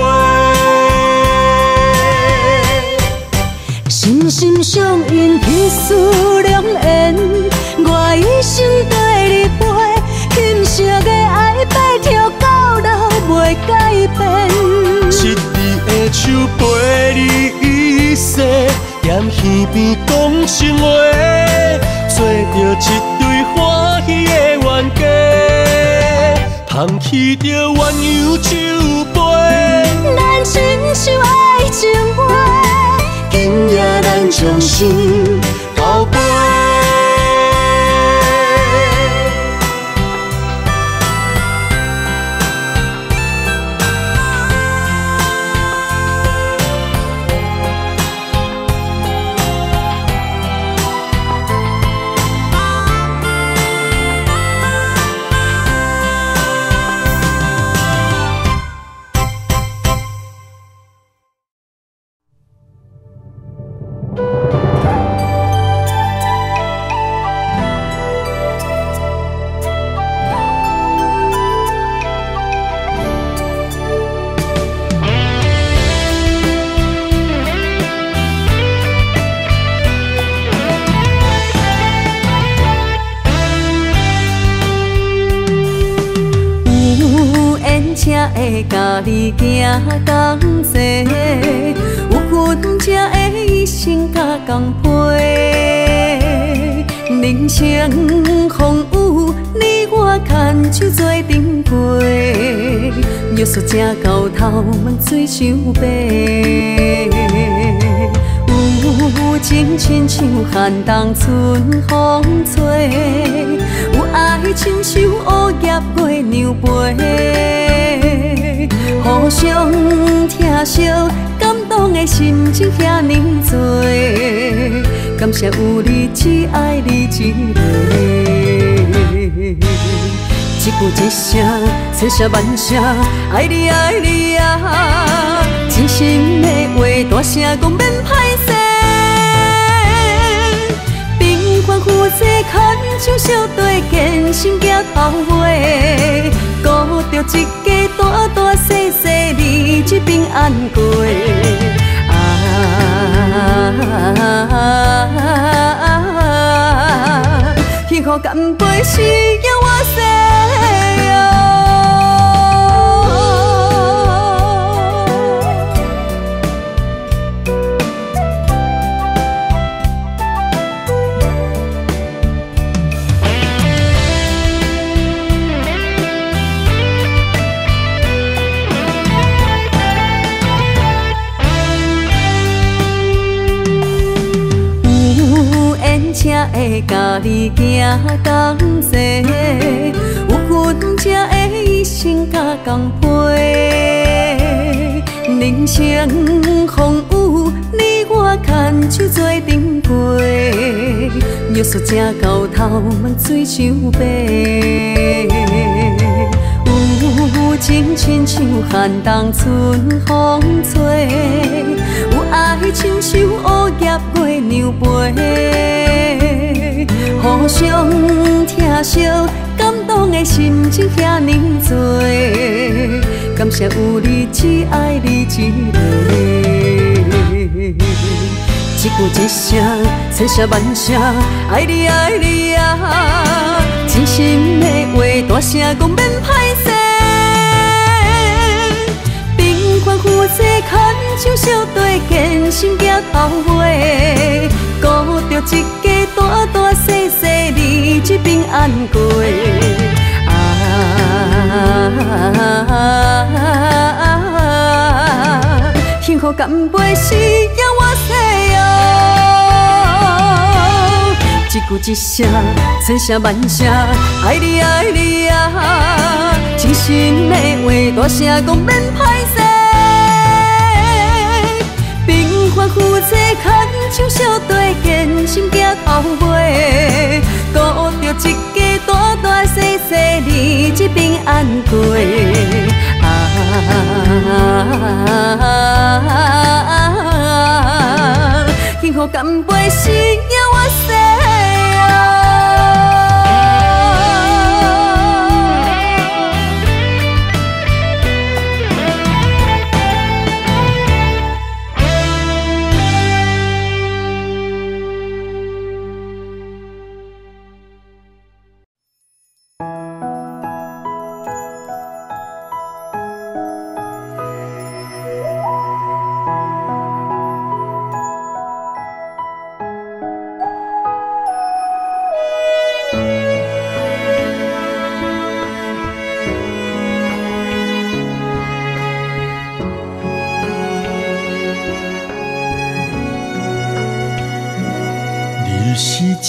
心心相印，彼此良缘。我一生跟你陪，今生的爱白条到老袂改变。 一字的手陪你一世，踮耳边讲心话，做着一对欢喜的冤家，放弃着鸳鸯酒杯。 咱亲像爱情话，今相信到尾。 会甲你行同齐，有份才会一生甲共陪。人生风雨，你我牵手做阵过，约束这到头，问水伤白。有情亲像寒冬春风吹，有爱亲像乌叶过牛背。互相疼惜，感动的心情遐尼多，感谢有你，只爱你一个。一句一声，千声万声，爱你爱你啊！真心的话，大声讲免歹势。平凡负债，牵手小队，艰辛行头尾，顾着一家大大细细，日子平安过。幸福干杯，是要我说哦。才会甲你行同齐，有份才会一生甲共陪。人生风雨，你我牵手做阵过，约束这到头，问水伤白。有情亲像寒冬春风吹，有爱亲像乌叶过牛背。互相疼惜，感动的心情遐尼多，感谢有你，只爱你一个。一句一声，千声万声，爱你爱你啊！真心的话，大声讲免歹势。平凡负债，牵手小队，艰辛行头尾，顾着一家大大细细，日子平安过。幸福干杯，是要我说哦。一句一声，千声万声，爱你爱你啊！真心的话，大声讲免歹势。平凡负债，牵手小队，艰辛行头尾，顾着一家大大细细，日子平安过。幸福干杯，是要我说哦。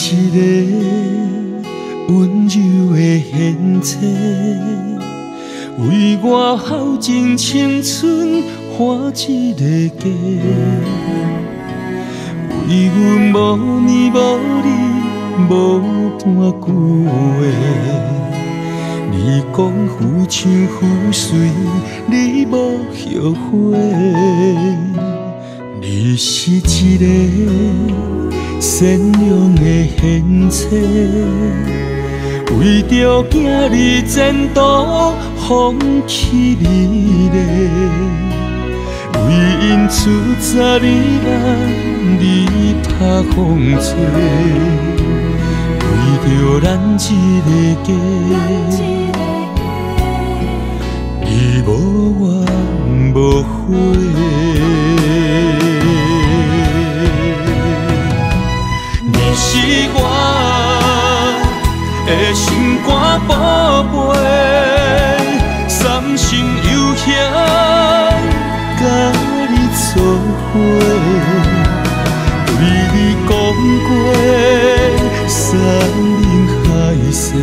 一个温柔的现切，为我耗尽青春换一个家，为阮无年无日无半句话。你讲浮唱浮水，你无后悔。你是一个善良的贤妻，为着囝儿前途放弃你嘞。为因出10年来你拍风吹，为着咱一个家，你无怨无悔。你是我的心肝宝贝，三生有幸甲你做伙，对你讲过山盟海誓，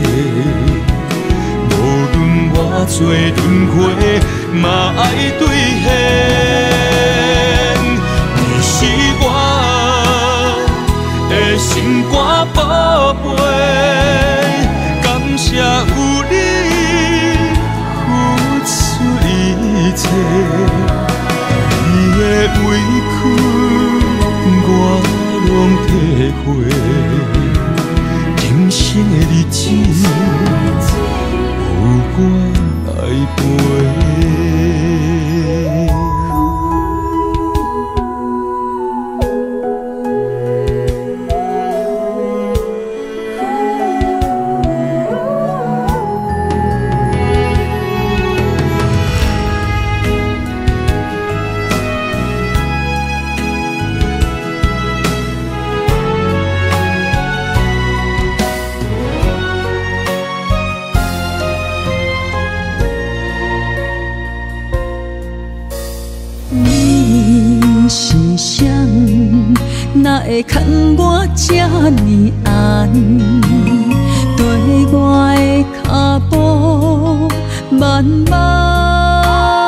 无论偌多轮回，嘛爱兑现。你是我的心肝宝贝，感谢有你付出一切，你的委屈我拢体会，今生的日子有我来陪。 哪会牵我这呢暗，对我的脚步慢慢。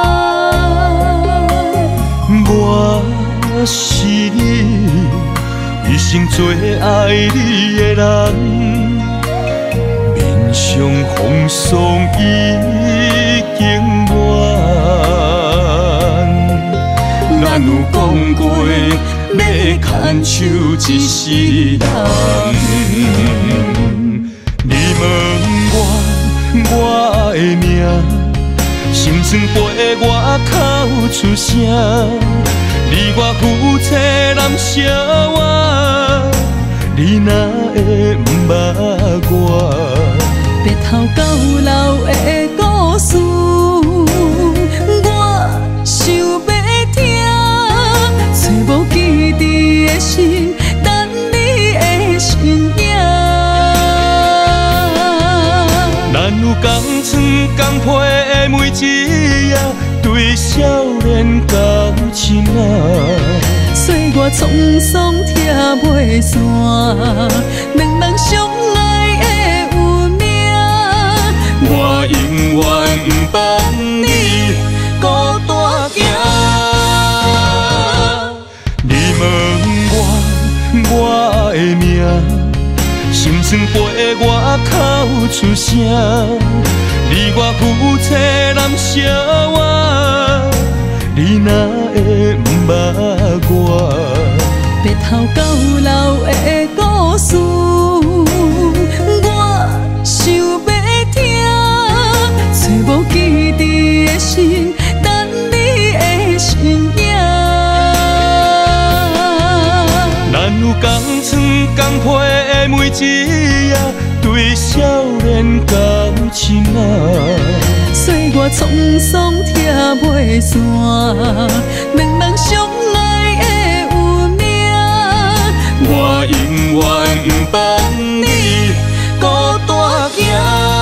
我是你一生最爱你的人，面上风霜已经完，咱有讲过。要牵手一世人，你问我的命，心酸陪我口出声，你我夫妻难相活，你哪会不捌我？ 白头到老的故事，我想要听。找无记忆的心，等你的身影。 咱有同床共被的每一夜，对少年到深仔。 岁月沧桑拆袂散，两人相爱的有命。 我永远不放你孤单行。我的命，心酸陪我口出声，你我夫妻难相活，你哪会不捌我？ 白头到老的故事，我想要听，找无记忆的心，等你的身影。 咱有同床共被的每一夜，对少年到深仔。 岁月沧桑拆袂散，两人相爱的有命。 我永远不放你孤单行。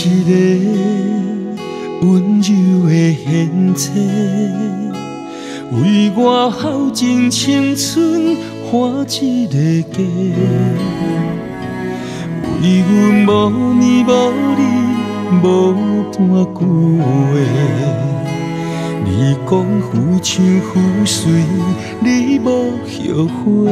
一个温柔的现切，为我耗尽青春换一个家。为阮无年无日无半句话，你讲浮像浮水，你无后悔。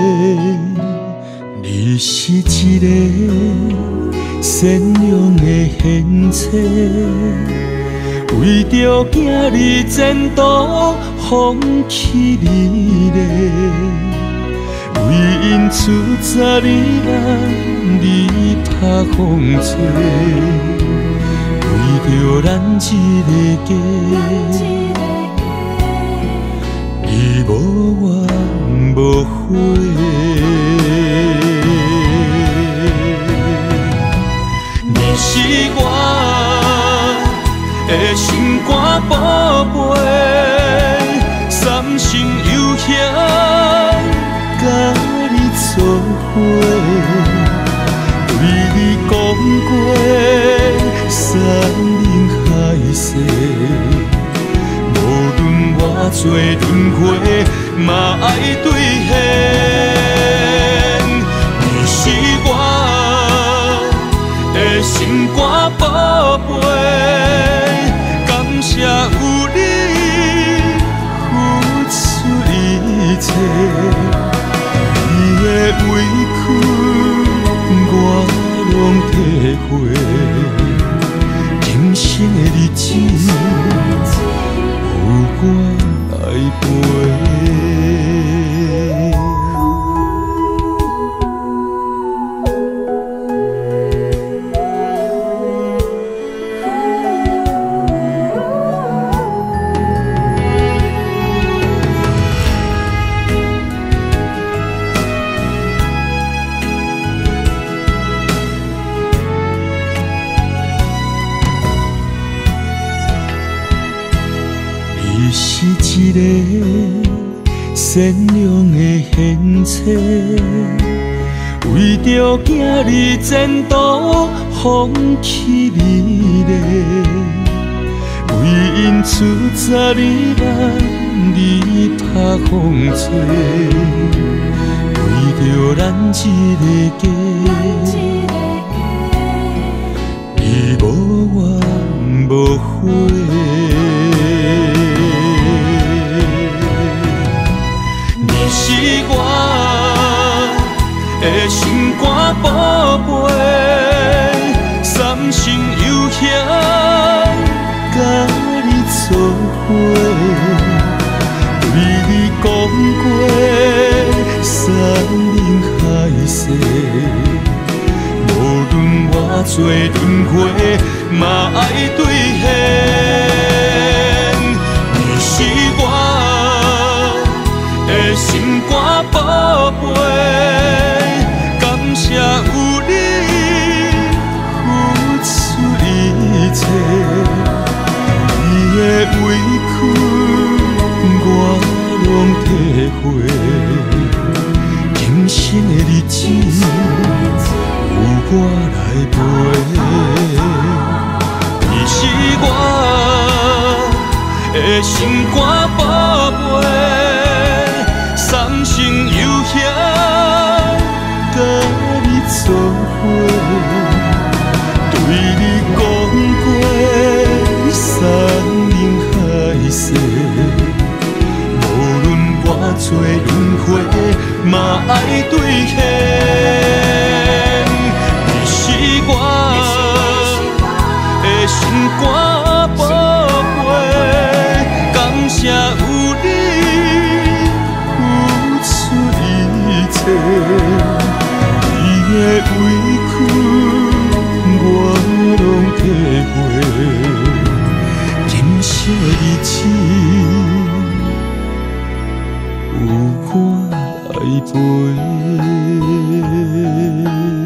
你是一个善良的贤妻，为着囝儿前途放弃你嘞。为因出十里人，你拍风吹，为着咱一个家，你无怨无悔。你是我的心肝宝贝，三生有幸甲你做伙，对你讲过山盟海誓，无论偌多轮回，嘛爱兑现。你是我的心肝宝贝，感谢有你付出一切。你的委屈我拢体会，今生的日子有我来陪。你是一个善良的贤妻，为着囝儿前途放弃你嘞。为因出十里人，你拍风吹，为着咱一个家，你无怨无悔。你是我的心肝宝贝，三生有幸甲你做伙，对你讲过山盟海誓，无论偌多轮回，嘛爱兑现。你是我的心肝宝贝，感谢有你付出一切。你的委屈我拢体会，今生的日子有我来陪。你是我的心肝宝贝，三生有幸甲你做伙，对你讲过山盟海誓，无论偌多轮回，嘛爱兑现。你是我的心肝宝贝，感谢有你付出一切。你的委屈我拢体会，今生的日子有我来陪。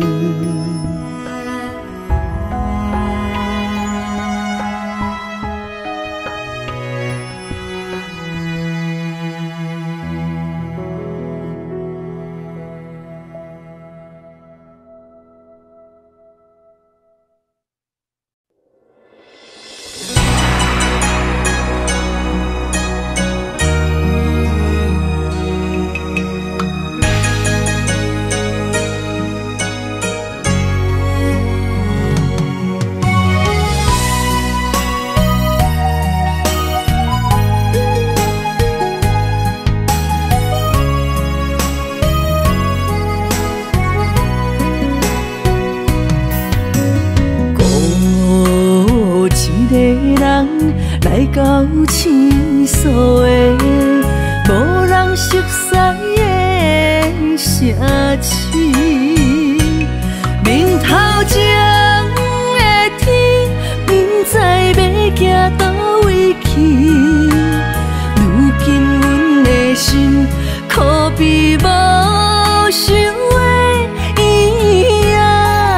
诉的无人熟悉的城市，明头前的天，不知要行倒位去。如今阮的心，可比无想的一样，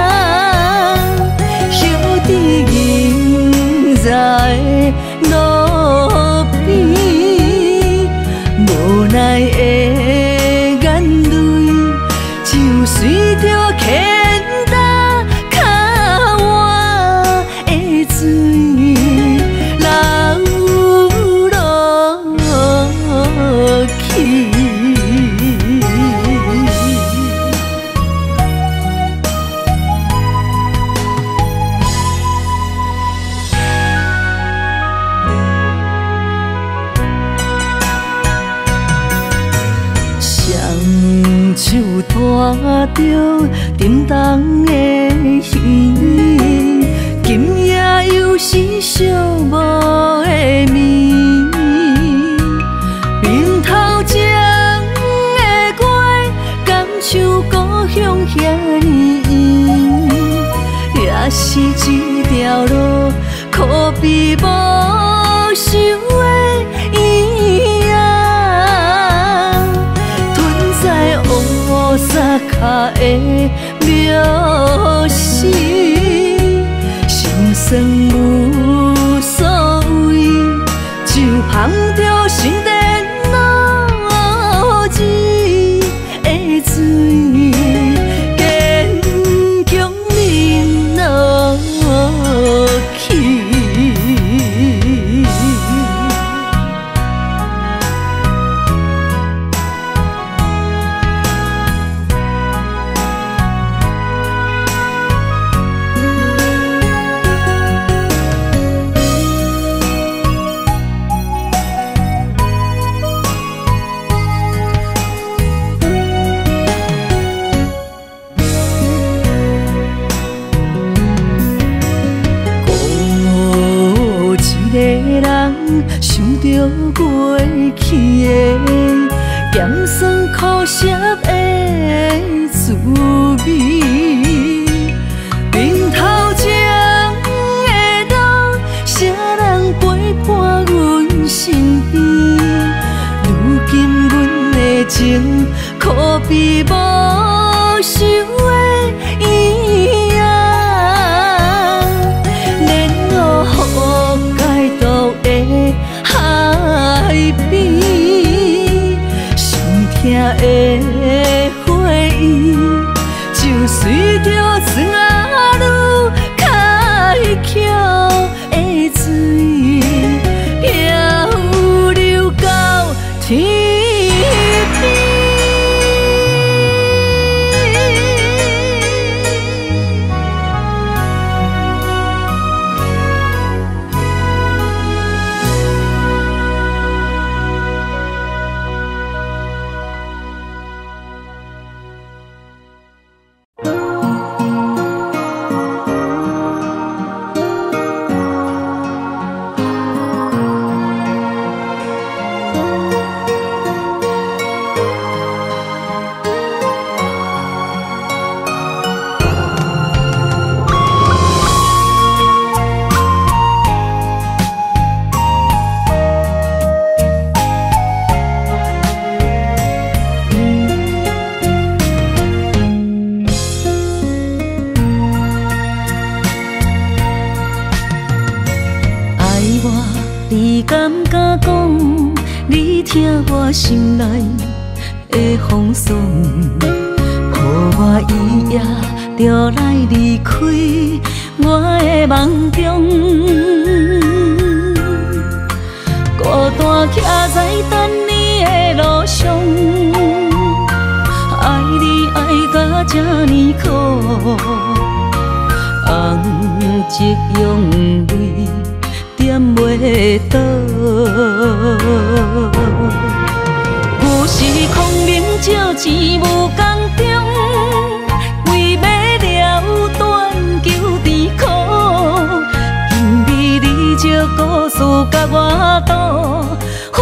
行伫今早的路边，无奈的眼泪，就随着牵搭脚我的水流落去。双手拖着沉重的鱼，今夜又是寂寞的暝。面头前的我，敢像故乡遐尼远，也是一条路，可比无想的一样。在乌沙卡的庙寺，心酸无所谓，就捧着心电脑子的水，坚强面落去。想着过去的咸酸苦涩的滋味，面头前的路，谁人陪伴阮身边？如今阮的情，可比无想的一样，联络予解毒的海边，心痛的回忆，就随着春仔路开口的水，漂流到天边。你敢敢讲？你听我心内的风霜，予我伊夜就来离开我的梦中。孤单徛在等你的路上，爱你爱甲这呢苦，红夕用泪点袂倒。有时空明照钱无公中，为要了断求甜苦。今日你借故事甲我赌，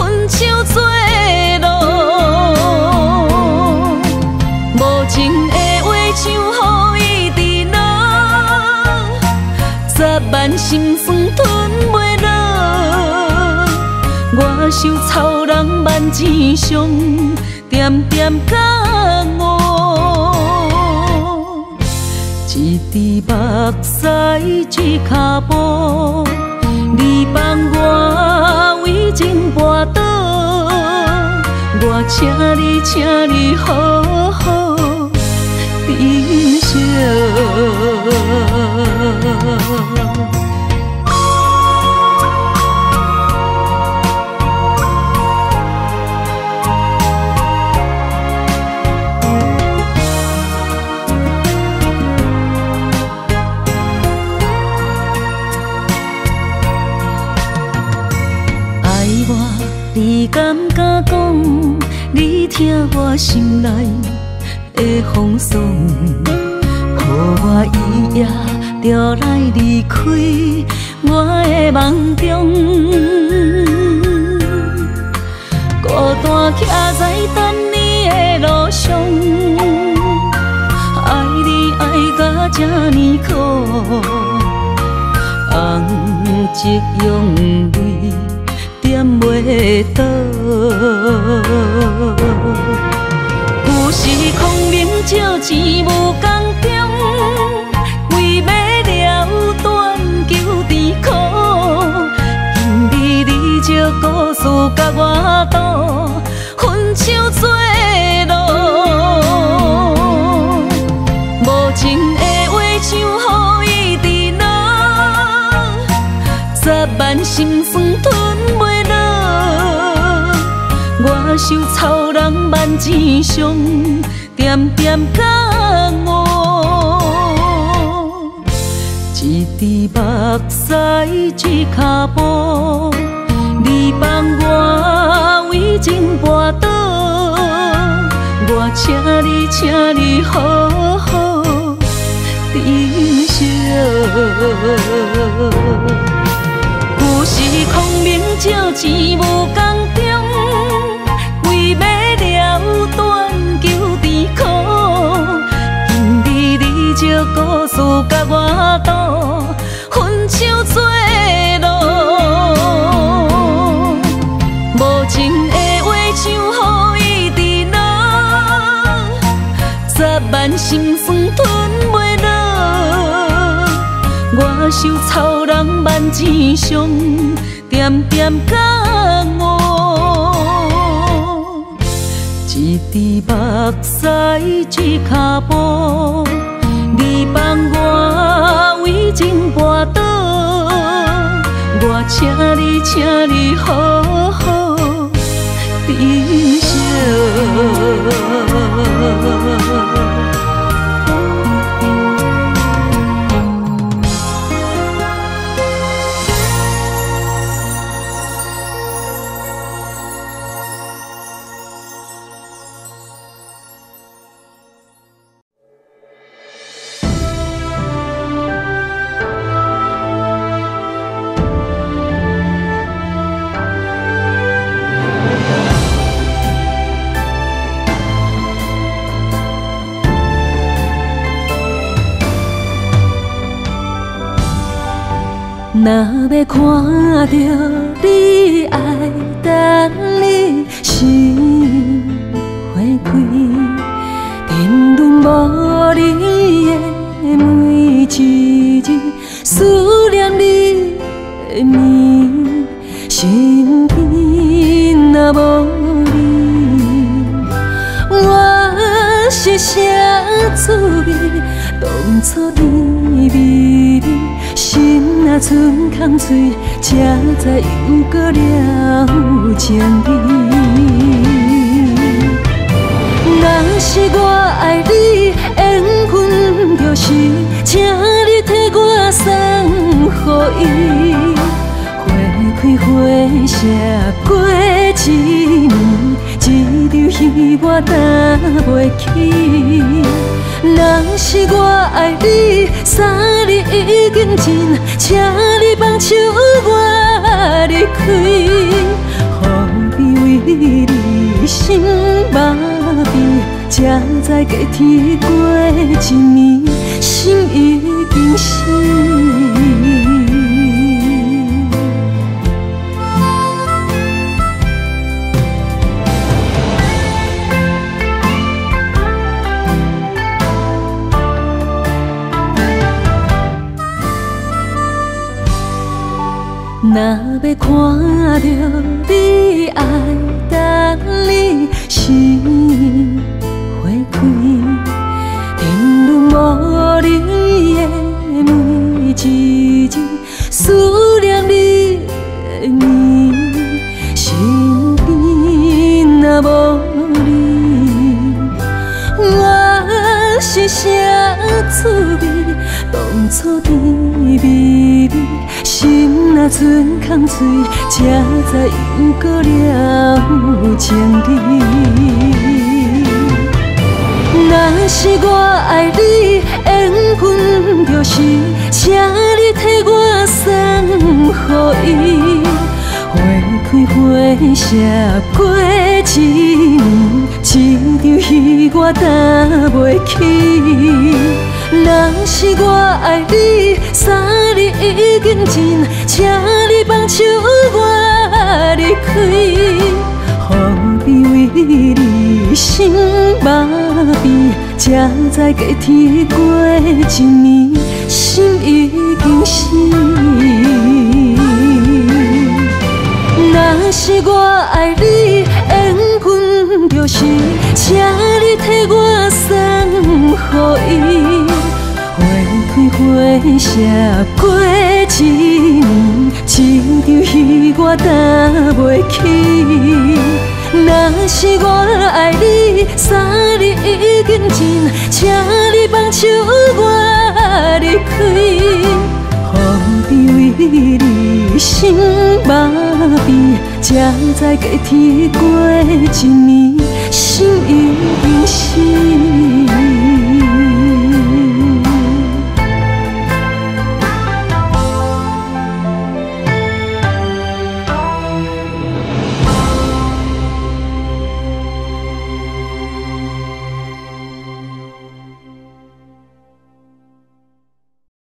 心酸吞袂落，我受草人万箭伤，点点感悟。一滴目屎一脚步，你放我为情跋倒，我请你好好珍惜。你敢敢讲？你听我心内的风霜，予我伊夜就来离开我的梦中。孤单徛在等你的路上，爱你爱甲这呢苦，红烛用泪点袂倒，有时空明照钱无公中，为买了断求甜苦，今日你借故事甲我赌，分手做路，无情的话像雨伊伫落，10万心酸吞袂。我受草人万箭伤，点点感悟。一滴目屎一脚步，你放我为情跋倒，我请你好好珍惜。有时空明照钱无公中，为买了断求甜苦，今日你借故事甲我赌，分手做路，无情的话像雨伊伫落，10万心酸吞袂落，我受草人万箭伤，点点感悟。一滴目屎一脚步，你放我为情跋倒，我请你好好珍惜。 若要看到你爱等你心花开，沉沦无你的每一日，思念你的面，身边若无你，我是啥滋味？当初甜蜜蜜。心若剩空嘴，才知又搁了情意。若是我爱你，缘分就是请你替我送予伊。花开花谢过一年，一场戏我担袂起。若是我爱你，三日已经尽，请你放手我离开，何必为你心麻痹？才知过天过一年，心已经死。 若要看到你爱等你心花开，天伦无你的每一日，思念你的年，身边若无你，我是啥滋味？当初甜蜜蜜，心若剩空嘴，才知因过了情义。若是我爱你，缘分就是请你替我送予伊。花开花谢过一年，一场戏我担袂起。若是我爱你，三日已经尽，请你放手我离开。何必为你心麻痹，才知过天过一年，心已经死。若是我爱你，缘分就是请你替我送予伊。花开花谢过一年，一场戏我担袂起。若是我爱你，三日已经尽，请你放手我离开。何必为你心麻痹，才知过天过一年，心已经死。